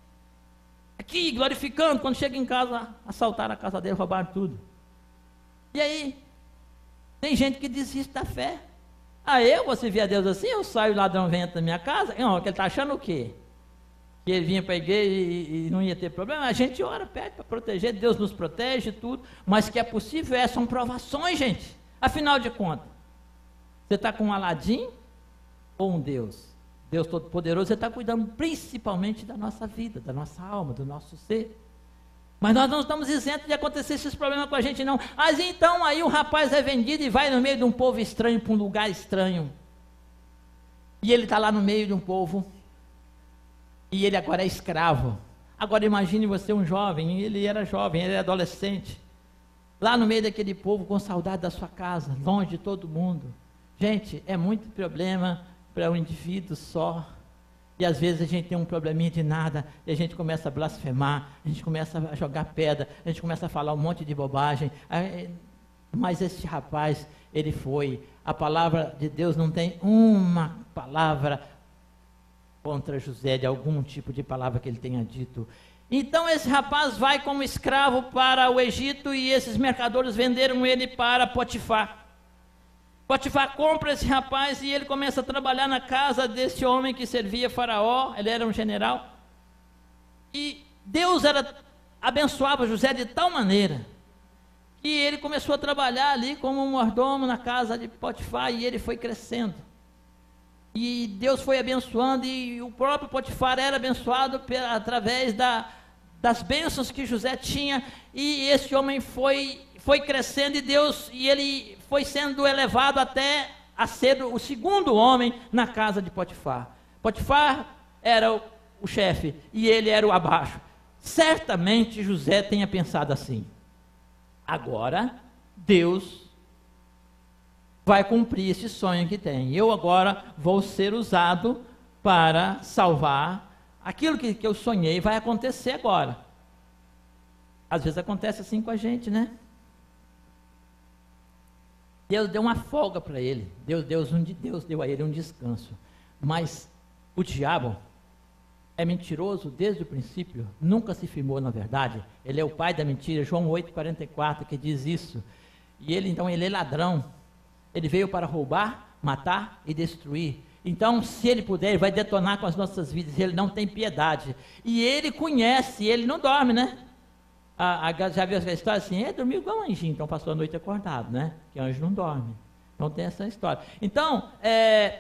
aqui glorificando, quando chega em casa, assaltaram a casa dele, roubaram tudo. E aí, tem gente que desiste da fé. Ah, eu vou servir a Deus assim, eu saio, o ladrão vem na minha casa, não, que ele está achando o quê? Que ele vinha para a igreja e, e não ia ter problema. A gente ora, pede para proteger, Deus nos protege, tudo, mas que é possível, é, são provações, gente. Afinal de contas, você está com um Aladim ou um Deus? Deus Todo-Poderoso, você está cuidando principalmente da nossa vida, da nossa alma, do nosso ser. Mas nós não estamos isentos de acontecer esses problemas com a gente, não. Mas então aí o rapaz é vendido e vai no meio de um povo estranho, para um lugar estranho. E ele está lá no meio de um povo. E ele agora é escravo. Agora imagine você um jovem, ele era jovem, ele era adolescente. Lá no meio daquele povo, com saudade da sua casa, longe de todo mundo. Gente, é muito problema para um indivíduo só. E às vezes a gente tem um probleminha de nada, e a gente começa a blasfemar, a gente começa a jogar pedra, a gente começa a falar um monte de bobagem. Mas este rapaz, ele foi, a palavra de Deus não tem uma palavra contra José, de algum tipo de palavra que ele tenha dito. Então esse rapaz vai como escravo para o Egito, e esses mercadores venderam ele para Potifar. Potifar compra esse rapaz e ele começa a trabalhar na casa desse homem que servia Faraó. Ele era um general. E Deus era, abençoava José de tal maneira que ele começou a trabalhar ali como um mordomo na casa de Potifar, e ele foi crescendo. E Deus foi abençoando, e o próprio Potifar era abençoado pela, através da, das bênçãos que José tinha. E esse homem foi, foi crescendo, e Deus, e ele foi sendo elevado até a ser o segundo homem na casa de Potifar. Potifar era o, o chefe, e ele era o abaixo. Certamente José tenha pensado assim: agora Deus vai cumprir esse sonho que tem. Eu agora vou ser usado para salvar aquilo que, que eu sonhei vai acontecer agora. Às vezes acontece assim com a gente, né? Deus deu uma folga para ele, Deus, Deus, um, Deus deu a ele um descanso, mas o diabo é mentiroso desde o princípio, nunca se firmou na verdade, ele é o pai da mentira, João oito, quarenta e quatro, que diz isso, e ele então, ele é ladrão, ele veio para roubar, matar e destruir, então se ele puder, ele vai detonar com as nossas vidas, ele não tem piedade, e ele conhece, ele não dorme, né? A, a, já viu essa história assim, é, dormiu igual um anjinho, então passou a noite acordado, né? Que anjo não dorme, então tem essa história. Então, é,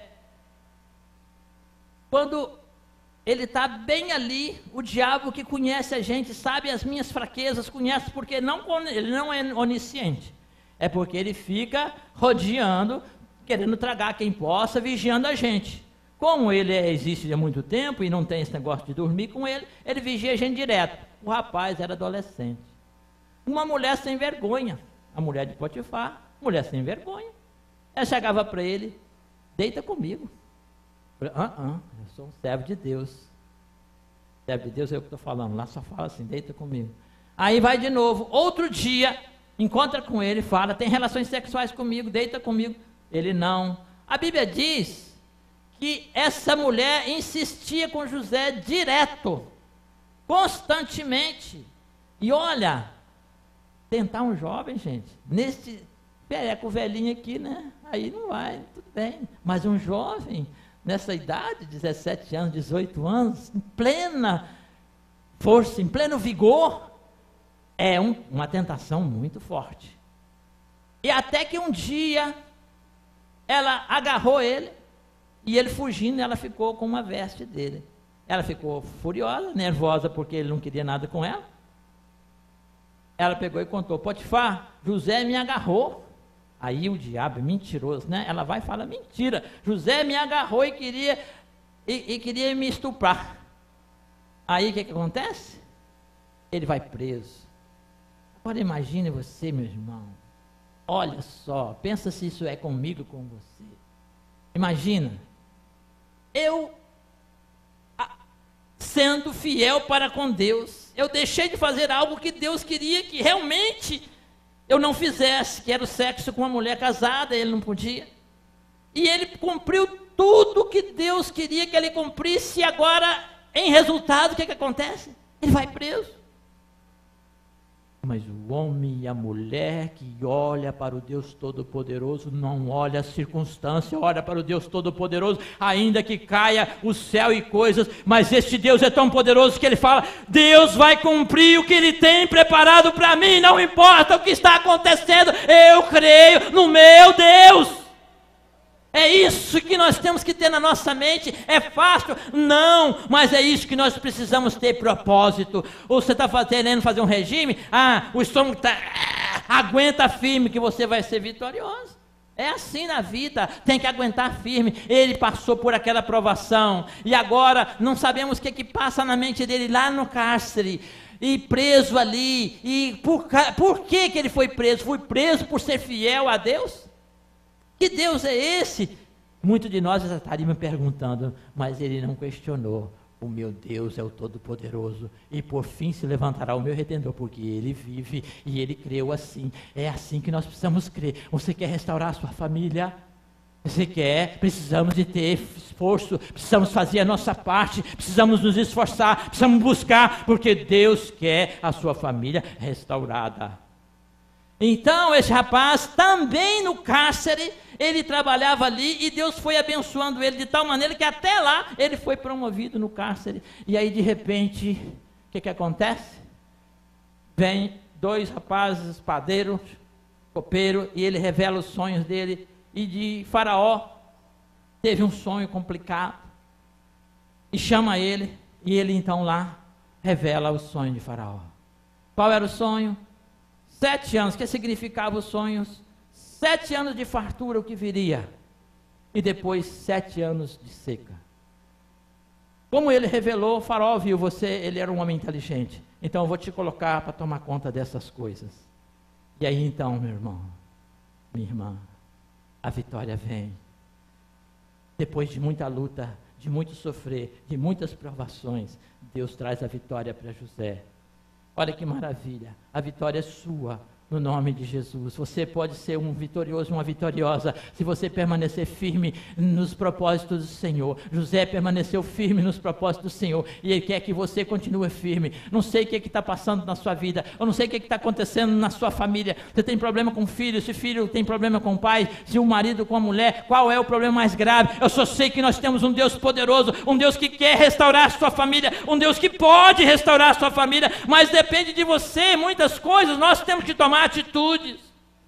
quando ele está bem ali, o diabo que conhece a gente, sabe as minhas fraquezas, conhece porque não, ele não é onisciente, é porque ele fica rodeando, querendo tragar quem possa, vigiando a gente. Como ele é, existe há muito tempo e não tem esse negócio de dormir com ele, ele vigia a gente direto. O rapaz era adolescente. Uma mulher sem vergonha, a mulher de Potifar, mulher sem vergonha. Ela chegava para ele, deita comigo. Eu falei, ah, ah, eu sou um servo de Deus. Servo de Deus é o que estou falando, lá só fala assim, deita comigo. Aí vai de novo, outro dia, encontra com ele, fala, tem relações sexuais comigo, deita comigo. Ele não. A Bíblia diz que essa mulher insistia com José direto, constantemente. E olha, tentar um jovem, gente, nesse pereco velhinho aqui, né? Aí não vai, tudo bem. Mas um jovem, nessa idade, dezessete anos, dezoito anos, em plena força, em pleno vigor, é um, uma tentação muito forte. E até que um dia, ela agarrou ele, e ele fugindo, ela ficou com uma veste dele. Ela ficou furiosa, nervosa, porque ele não queria nada com ela. Ela pegou e contou, Potifar, José me agarrou. Aí o diabo, mentiroso, né? Ela vai e fala, mentira, José me agarrou e queria, e, e queria me estuprar. Aí o que, que acontece? Ele vai preso. Agora imagine você, meu irmão, olha só, pensa se isso é comigo, com você. Imagina, eu sendo fiel para com Deus, eu deixei de fazer algo que Deus queria que realmente eu não fizesse, que era o sexo com uma mulher casada, ele não podia, e ele cumpriu tudo que Deus queria que ele cumprisse, e agora, em resultado, o que, que acontece? Ele vai preso. Mas o homem e a mulher que olha para o Deus Todo-Poderoso, não olha a circunstância, olha para o Deus Todo-Poderoso, ainda que caia o céu e coisas, mas este Deus é tão poderoso que ele fala, Deus vai cumprir o que ele tem preparado para mim, não importa o que está acontecendo, eu creio no meu Deus. É isso que nós temos que ter na nossa mente. É fácil? Não, mas é isso que nós precisamos ter, propósito. Ou você está querendo fazer um regime? Ah, o estômago está... Aguenta firme que você vai ser vitorioso. É assim na vida, tem que aguentar firme. Ele passou por aquela provação, e agora não sabemos o que, que passa na mente dele lá no cárcere, e preso ali. E por, por que, que ele foi preso? Foi preso por ser fiel a Deus? Que Deus é esse? Muitos de nós já estariam me perguntando, mas ele não questionou. O meu Deus é o Todo-Poderoso, e por fim se levantará o meu Redentor, porque ele vive e ele creu assim. É assim que nós precisamos crer. Você quer restaurar a sua família? Você quer? Precisamos de ter esforço, precisamos fazer a nossa parte, precisamos nos esforçar, precisamos buscar, porque Deus quer a sua família restaurada. Então esse rapaz também no cárcere, ele trabalhava ali e Deus foi abençoando ele de tal maneira que até lá ele foi promovido no cárcere. E aí de repente, o que que acontece? Vem dois rapazes, padeiro, copeiro, e ele revela os sonhos dele. E de Faraó teve um sonho complicado e chama ele, e ele então lá revela o sonho de Faraó. Qual era o sonho? Sete anos, que significava os sonhos? Sete anos de fartura, o que viria? E depois sete anos de seca. Como ele revelou, o Faraó viu você, ele era um homem inteligente. Então eu vou te colocar para tomar conta dessas coisas. E aí então, meu irmão, minha irmã, a vitória vem. Depois de muita luta, de muito sofrer, de muitas provações, Deus traz a vitória para José. Olha que maravilha, a vitória é sua, no nome de Jesus. Você pode ser um vitorioso, uma vitoriosa, se você permanecer firme nos propósitos do Senhor. José permaneceu firme nos propósitos do Senhor, e Ele quer que você continue firme. Não sei o que está passando na sua vida, eu não sei o que está acontecendo na sua família. Você tem problema com o filho, se o filho tem problema com o pai, se o marido com a mulher, qual é o problema mais grave? Eu só sei que nós temos um Deus poderoso, um Deus que quer restaurar a sua família, um Deus que pode restaurar a sua família, mas depende de você. Muitas coisas nós temos que tomar atitudes.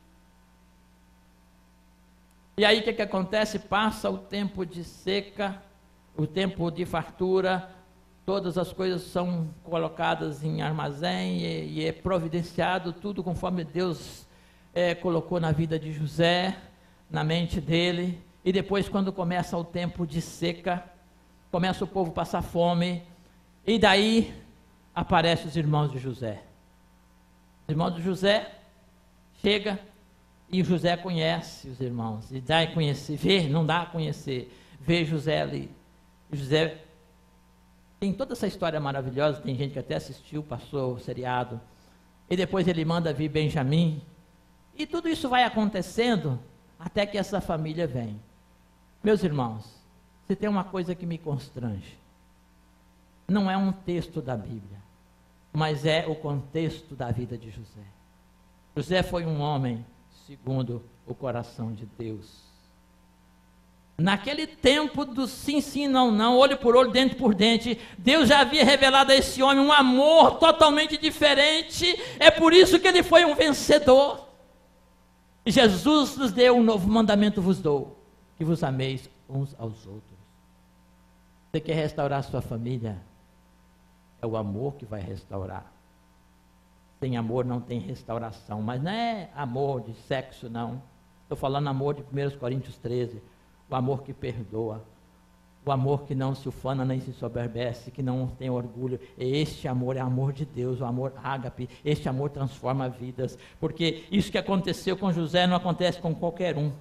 E aí o que, que acontece? Passa o tempo de seca, o tempo de fartura, todas as coisas são colocadas em armazém e, e é providenciado tudo conforme Deus é, colocou na vida de José, na mente dele. E depois, quando começa o tempo de seca, começa o povo a passar fome, e daí aparecem os irmãos de José. Os irmãos de José chega e José conhece os irmãos, e dá a conhecer, vê, não dá a conhecer, vê José ali. José tem toda essa história maravilhosa, tem gente que até assistiu, passou o seriado, e depois ele manda vir Benjamim, e tudo isso vai acontecendo até que essa família vem. Meus irmãos, se tem uma coisa que me constrange, não é um texto da Bíblia, mas é o contexto da vida de José. José foi um homem segundo o coração de Deus. Naquele tempo do sim, sim, não, não, olho por olho, dente por dente, Deus já havia revelado a esse homem um amor totalmente diferente. É por isso que ele foi um vencedor. E Jesus nos deu um novo mandamento, vos dou, que vos ameis uns aos outros. Você quer restaurar a sua família? É o amor que vai restaurar. Sem amor não tem restauração, mas não é amor de sexo, não. Estou falando amor de primeira Coríntios treze, o amor que perdoa, o amor que não se ufana nem se soberbece, que não tem orgulho. Este amor é amor de Deus, o amor ágape. Este amor transforma vidas, porque isso que aconteceu com José não acontece com qualquer um.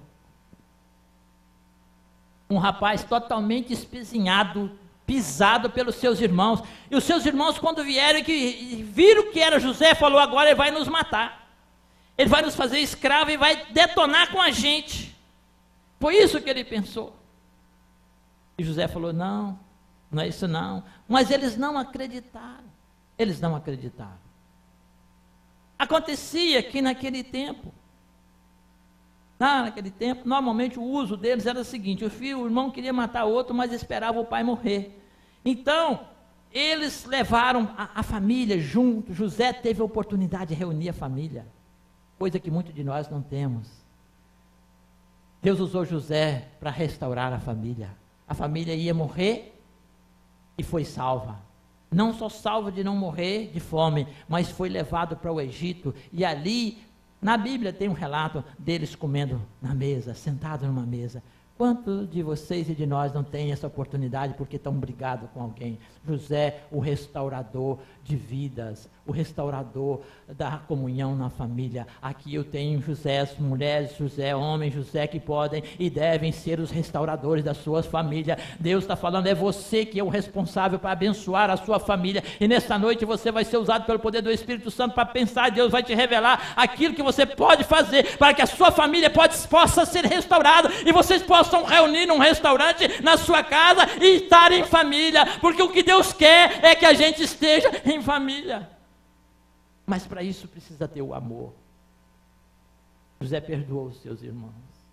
Um rapaz totalmente espezinhado, pisado pelos seus irmãos, e os seus irmãos, quando vieram e viram que era José, falou: agora ele vai nos matar, ele vai nos fazer escravo e vai detonar com a gente. Foi isso que ele pensou. E José falou: não, não é isso não. Mas eles não acreditaram, eles não acreditaram. Acontecia que naquele tempo, naquele tempo, normalmente o uso deles era o seguinte: o filho, o irmão queria matar outro, mas esperava o pai morrer. Então, eles levaram a, a família junto. José teve a oportunidade de reunir a família, coisa que muitos de nós não temos. Deus usou José para restaurar a família. A família ia morrer e foi salva. Não só salva de não morrer de fome, mas foi levado para o Egito, e ali, na Bíblia tem um relato deles comendo na mesa, sentado numa mesa. Quantos de vocês e de nós não tem essa oportunidade porque estão brigados com alguém? José, o restaurador de vidas, o restaurador da comunhão na família. Aqui eu tenho José, as mulheres, José, homens, José, que podem e devem ser os restauradores das suas famílias. Deus está falando, é você que é o responsável para abençoar a sua família, e nesta noite você vai ser usado pelo poder do Espírito Santo para pensar. Deus vai te revelar aquilo que você pode fazer para que a sua família pode, possa ser restaurada, e vocês possam reunir num restaurante na sua casa e estar em família, porque o que Deus quer é que a gente esteja em família. Mas para isso precisa ter o amor. José perdoou os seus irmãos.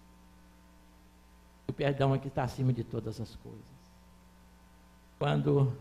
O perdão é que está acima de todas as coisas. Quando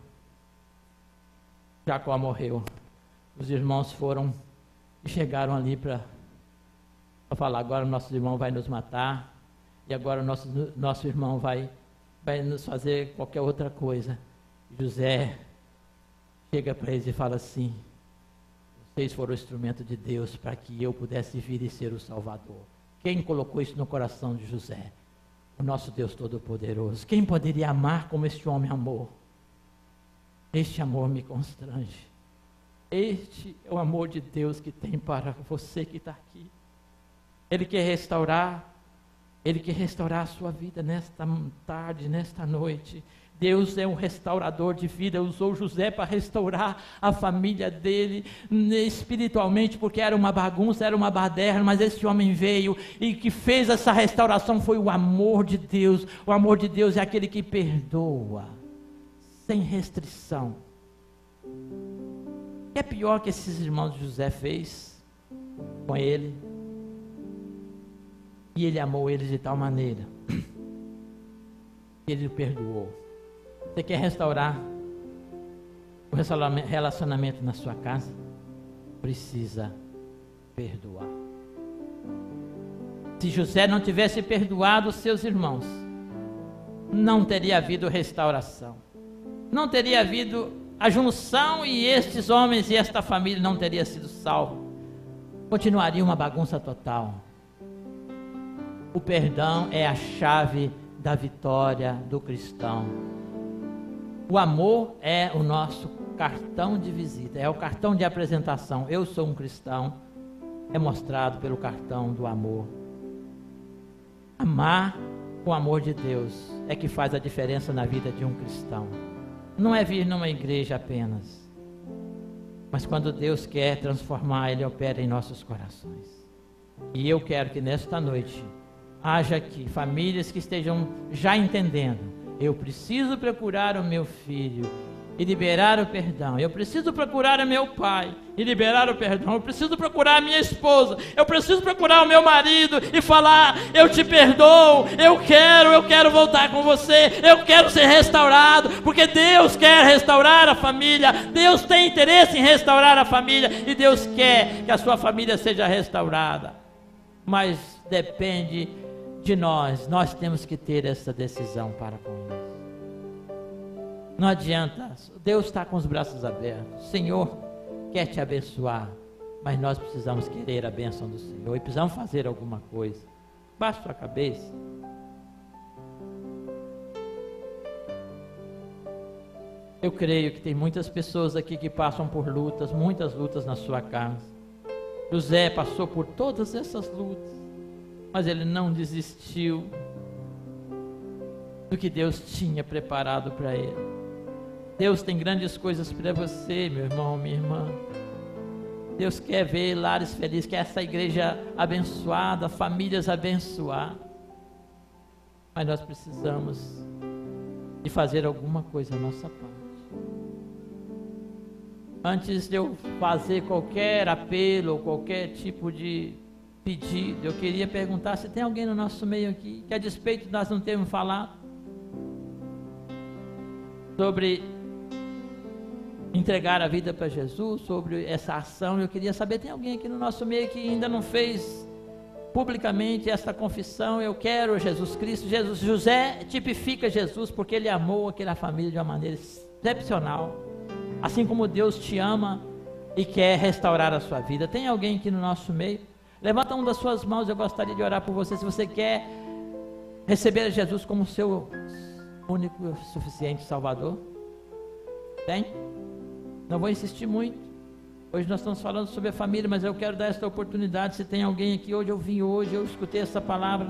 Jacó morreu, os irmãos foram e chegaram ali para falar: agora o nosso irmão vai nos matar, e agora o nosso, nosso irmão vai, vai nos fazer qualquer outra coisa. José chega para eles e fala assim: vocês foram o instrumento de Deus para que eu pudesse vir e ser o Salvador. Quem colocou isso no coração de José? O nosso Deus Todo-Poderoso. Quem poderia amar como este homem amou? Este amor me constrange. Este é o amor de Deus que tem para você que está aqui. Ele quer restaurar, Ele quer restaurar a sua vida nesta tarde, nesta noite. Deus é um restaurador de vida, usou José para restaurar a família dele espiritualmente, porque era uma bagunça, era uma baderna, mas esse homem veio e que fez essa restauração foi o amor de Deus. O amor de Deus é aquele que perdoa, sem restrição. É pior que esses irmãos de José fez com ele, e ele amou eles de tal maneira, que ele o perdoou. Você quer restaurar o relacionamento na sua casa? Precisa perdoar. Se José não tivesse perdoado os seus irmãos, não teria havido restauração, não teria havido a junção, e estes homens e esta família não teria sido salvo. Continuaria uma bagunça total. O perdão é a chave da vitória do cristão. O amor é o nosso cartão de visita, é o cartão de apresentação. Eu sou um cristão, é mostrado pelo cartão do amor. Amar com o amor de Deus é que faz a diferença na vida de um cristão. Não é vir numa igreja apenas, mas quando Deus quer transformar, Ele opera em nossos corações. E eu quero que nesta noite haja aqui famílias que estejam já entendendo: eu preciso procurar o meu filho e liberar o perdão. Eu preciso procurar o meu pai e liberar o perdão. Eu preciso procurar a minha esposa. Eu preciso procurar o meu marido e falar: eu te perdoo, eu quero, eu quero voltar com você, eu quero ser restaurado, porque Deus quer restaurar a família. Deus tem interesse em restaurar a família e Deus quer que a sua família seja restaurada. Mas depende de nós, nós temos que ter essa decisão para com isso. Não adianta, Deus está com os braços abertos, o Senhor quer te abençoar, mas nós precisamos querer a bênção do Senhor e precisamos fazer alguma coisa. Baixe sua cabeça. Eu creio que tem muitas pessoas aqui que passam por lutas, muitas lutas na sua casa. José passou por todas essas lutas, mas ele não desistiu do que Deus tinha preparado para ele. Deus tem grandes coisas para você, meu irmão, minha irmã. Deus quer ver lares felizes, quer essa igreja abençoada, famílias abençoadas. Mas nós precisamos de fazer alguma coisa a nossa parte. Antes de eu fazer qualquer apelo ou qualquer tipo de pedido, eu queria perguntar se tem alguém no nosso meio aqui que, a despeito de nós não termos falado sobre entregar a vida para Jesus, sobre essa ação, eu queria saber, tem alguém aqui no nosso meio que ainda não fez publicamente esta confissão: eu quero Jesus Cristo. Jesus, José tipifica Jesus porque ele amou aquela família de uma maneira excepcional, assim como Deus te ama e quer restaurar a sua vida. Tem alguém aqui no nosso meio? Levanta uma das suas mãos, eu gostaria de orar por você. Se você quer receber Jesus como seu único e suficiente Salvador. Tem? Não vou insistir muito. Hoje nós estamos falando sobre a família, mas eu quero dar esta oportunidade. Se tem alguém aqui hoje, eu vim hoje, eu escutei essa palavra.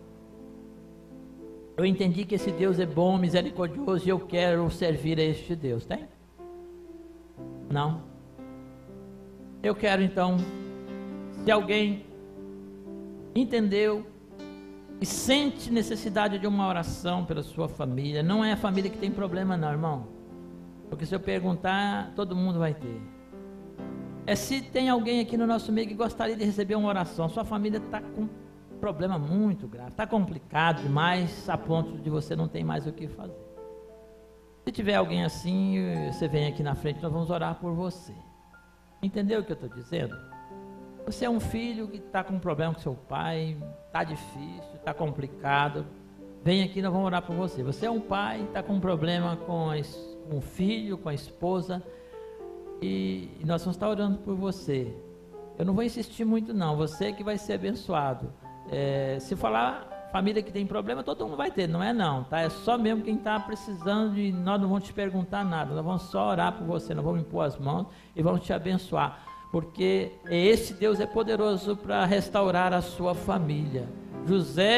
Eu entendi que esse Deus é bom, misericordioso, e eu quero servir a este Deus. Tem? Não? Eu quero então, se alguém entendeu e sente necessidade de uma oração pela sua família, não é a família que tem problema não, irmão, porque se eu perguntar, todo mundo vai ter. É se tem alguém aqui no nosso meio que gostaria de receber uma oração, sua família está com um problema muito grave, está complicado demais, a ponto de você não ter mais o que fazer. Se tiver alguém assim, você vem aqui na frente, nós vamos orar por você. Entendeu o que eu estou dizendo? Você é um filho que está com um problema com seu pai, está difícil, está complicado, vem aqui, nós vamos orar por você. Você é um pai, está com um problema com, a, com o filho, com a esposa, e, e nós vamos estar orando por você. Eu não vou insistir muito não, você que vai ser abençoado. É, se falar família que tem problema, todo mundo vai ter, não é não, tá? É só mesmo quem está precisando, e nós não vamos te perguntar nada, nós vamos só orar por você, nós vamos impor as mãos e vamos te abençoar. Porque esse Deus é poderoso para restaurar a sua família. José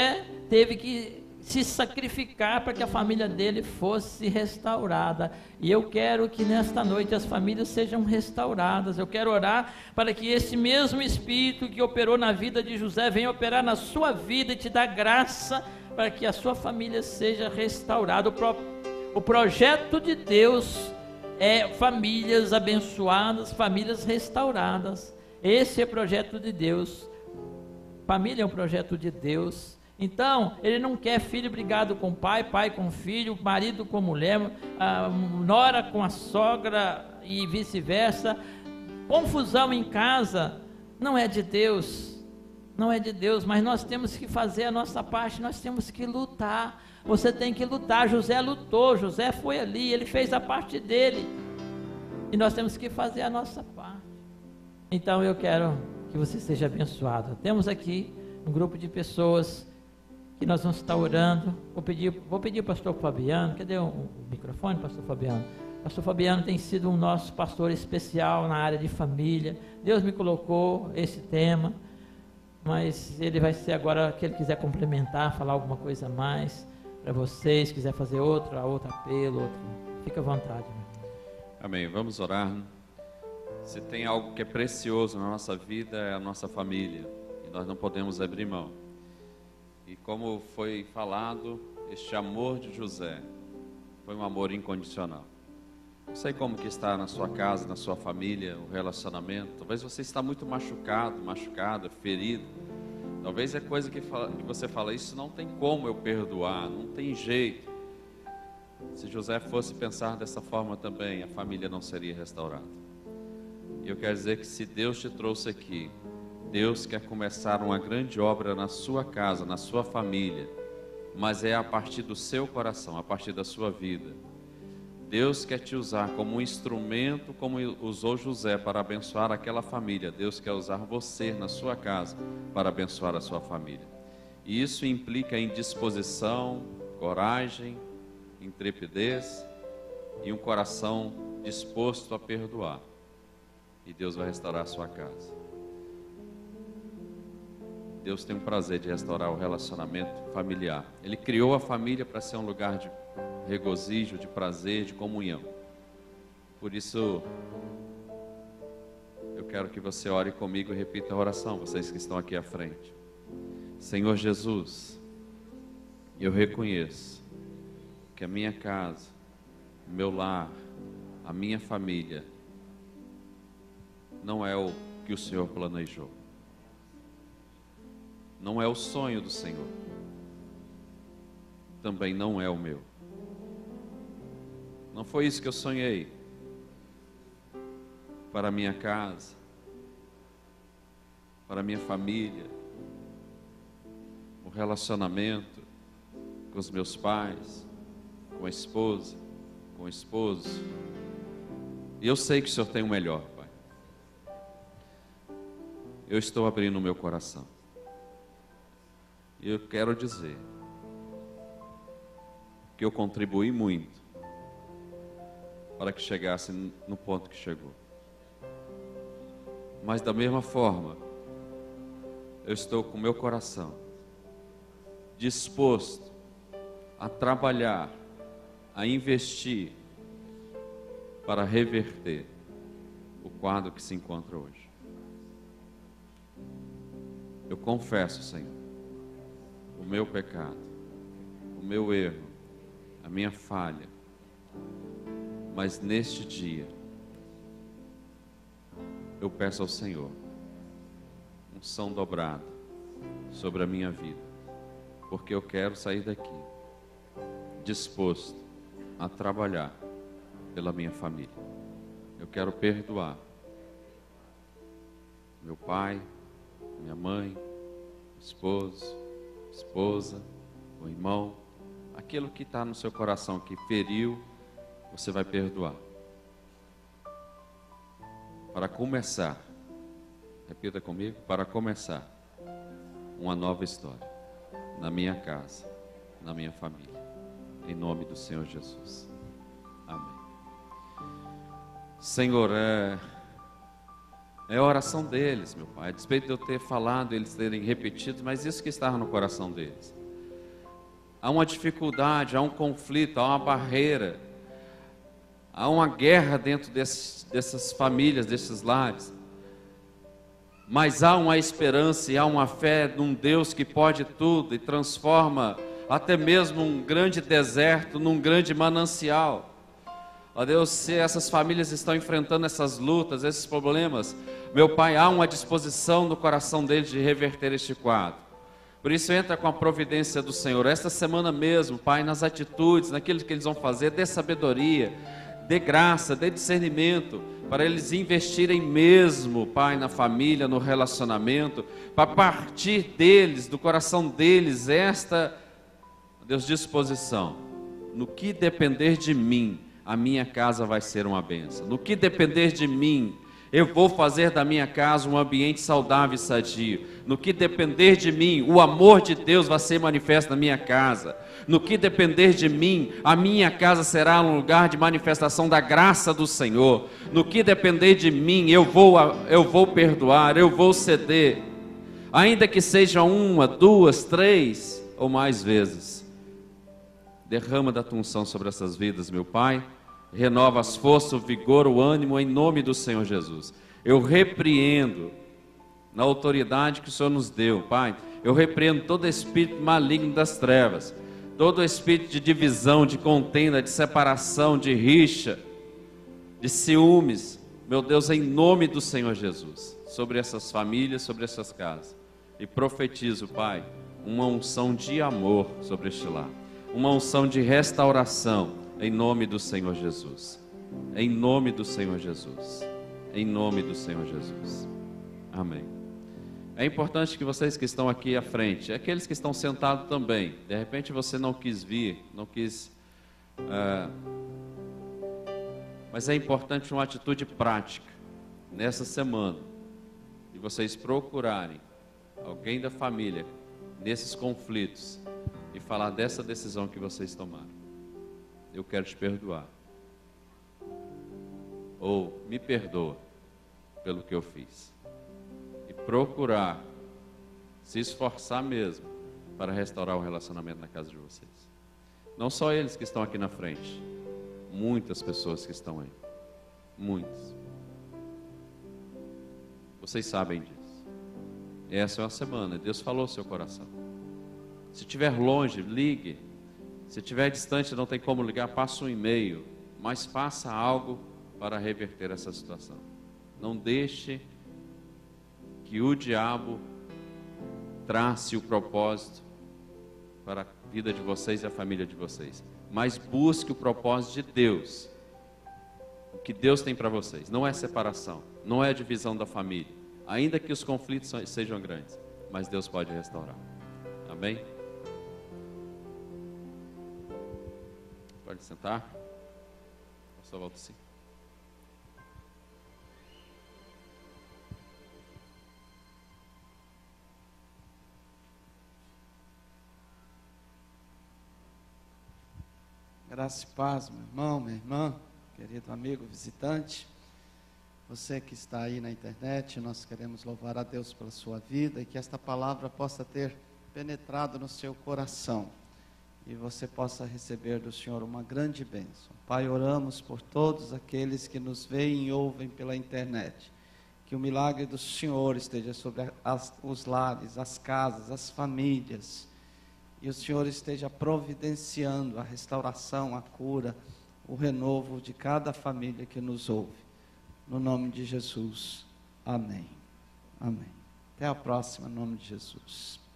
teve que se sacrificar para que a família dele fosse restaurada. E eu quero que nesta noite as famílias sejam restauradas. Eu quero orar para que esse mesmo Espírito que operou na vida de José venha operar na sua vida e te dar graça para que a sua família seja restaurada. O, pro, o projeto de Deus é famílias abençoadas, famílias restauradas. Esse é o projeto de Deus. Família é um projeto de Deus. Então, ele não quer filho brigado com pai, pai com filho, marido com mulher, a nora com a sogra e vice-versa. Confusão em casa não é de Deus, não é de Deus, mas nós temos que fazer a nossa parte, nós temos que lutar. Você tem que lutar. José lutou, José foi ali, ele fez a parte dele, e nós temos que fazer a nossa parte. Então eu quero que você seja abençoado. Temos aqui um grupo de pessoas que nós vamos estar orando. Vou pedir, vou pedir ao pastor Fabiano, cadê o, o microfone, pastor Fabiano? Pastor Fabiano tem sido um nosso pastor especial na área de família. Deus me colocou esse tema, mas ele vai ser agora, que ele quiser complementar, falar alguma coisa a mais para vocês, quiser fazer outra, outro apelo, outro, fica à vontade. Amém, vamos orar. Se tem algo que é precioso na nossa vida, é a nossa família, e nós não podemos abrir mão. E como foi falado, este amor de José foi um amor incondicional. Não sei como que está na sua casa, na sua família, o relacionamento. Talvez você está muito machucado, machucada, ferido. Talvez é coisa que, fala, que você fala, isso não tem como eu perdoar, não tem jeito. Se José fosse pensar dessa forma também, a família não seria restaurada. E eu quero dizer que se Deus te trouxe aqui, Deus quer começar uma grande obra na sua casa, na sua família, mas é a partir do seu coração, a partir da sua vida. Deus quer te usar como um instrumento, como usou José para abençoar aquela família. Deus quer usar você na sua casa para abençoar a sua família. E isso implica em disposição, coragem, intrepidez e um coração disposto a perdoar. E Deus vai restaurar a sua casa. Deus tem um prazer de restaurar o relacionamento familiar. Ele criou a família para ser um lugar de regozijo, de prazer, de comunhão. Por isso, eu quero que você ore comigo e repita a oração, vocês que estão aqui à frente. Senhor Jesus, eu reconheço que a minha casa, o meu lar, a minha família, não é o que o Senhor planejou. Não é o sonho do Senhor. Também não é o meu. Não foi isso que eu sonhei para a minha casa, para a minha família, o relacionamento com os meus pais, com a esposa, com o esposo. E eu sei que o Senhor tem o melhor, Pai. Eu estou abrindo o meu coração. E eu quero dizer que eu contribuí muito para que chegasse no ponto que chegou. Mas da mesma forma, eu estou com o meu coração disposto a trabalhar, a investir para reverter o quadro que se encontra hoje. Eu confesso, Senhor, o meu pecado, o meu erro, a minha falha, mas neste dia eu peço ao Senhor unção dobrada sobre a minha vida, porque eu quero sair daqui disposto a trabalhar pela minha família. Eu quero perdoar meu pai, minha mãe, esposo, esposa, o irmão, aquilo que está no seu coração que feriu, você vai perdoar. Para começar, repita comigo, para começar uma nova história na minha casa, na minha família, em nome do Senhor Jesus. Amém. Senhor, é, é a oração deles, meu Pai. A despeito de eu ter falado, eles terem repetido, mas isso que estava no coração deles. há uma dificuldade, há um conflito, há uma barreira, há uma guerra dentro desses, dessas famílias, desses lares. Mas há uma esperança e há uma fé num Deus que pode tudo e transforma até mesmo um grande deserto num grande manancial. Ó Deus, se essas famílias estão enfrentando essas lutas, esses problemas, meu Pai, há uma disposição no coração deles de reverter este quadro. Por isso entra com a providência do Senhor. Esta semana mesmo, Pai, nas atitudes, naquilo que eles vão fazer, dê sabedoria, dê graça, dê discernimento, para eles investirem mesmo, Pai, na família, no relacionamento, para partir deles, do coração deles, esta, Deus, disposição. No que depender de mim, a minha casa vai ser uma bênção. No que depender de mim, eu vou fazer da minha casa um ambiente saudável e sadio. No que depender de mim, o amor de Deus vai ser manifesto na minha casa. No que depender de mim, a minha casa será um lugar de manifestação da graça do Senhor. No que depender de mim, eu vou, eu vou perdoar, eu vou ceder. Ainda que seja uma, duas, três ou mais vezes. Derrama da tua unção sobre essas vidas, meu Pai. Renova as forças, o vigor, o ânimo, em nome do Senhor Jesus. Eu repreendo, na autoridade que o Senhor nos deu, Pai, eu repreendo todo espírito maligno das trevas, todo espírito de divisão, de contenda, de separação, de rixa, de ciúmes, meu Deus, em nome do Senhor Jesus, sobre essas famílias, sobre essas casas. E profetizo, Pai, uma unção de amor sobre este lar, uma unção de restauração, em nome do Senhor Jesus. Em nome do Senhor Jesus. Em nome do Senhor Jesus. Amém. É importante que vocês que estão aqui à frente, aqueles que estão sentados também, de repente você não quis vir, não quis... Uh, mas é importante uma atitude prática, nessa semana, de vocês procurarem alguém da família, nesses conflitos, e falar dessa decisão que vocês tomaram. Eu quero te perdoar. Ou me perdoa pelo que eu fiz. E procurar se esforçar mesmo para restaurar o relacionamento na casa de vocês. Não só eles que estão aqui na frente, muitas pessoas que estão aí. Muitas. Vocês sabem disso. Essa é uma semana, Deus falou ao seu coração. Se estiver longe, ligue. Se estiver distante, não tem como ligar, passa um e-mail, mas faça algo para reverter essa situação. Não deixe que o diabo trace o propósito para a vida de vocês e a família de vocês, mas busque o propósito de Deus. O que Deus tem para vocês não é separação, não é divisão da família, ainda que os conflitos sejam grandes, mas Deus pode restaurar. Amém? Pode sentar. Pastor Walter, sim. Graça e paz, meu irmão, minha irmã, querido amigo visitante. Você que está aí na internet, nós queremos louvar a Deus pela sua vida e que esta palavra possa ter penetrado no seu coração. E você possa receber do Senhor uma grande bênção. Pai, oramos por todos aqueles que nos veem e ouvem pela internet. Que o milagre do Senhor esteja sobre as, os lares, as casas, as famílias. E o Senhor esteja providenciando a restauração, a cura, o renovo de cada família que nos ouve. No nome de Jesus. Amém. Amém. Até a próxima, em nome de Jesus.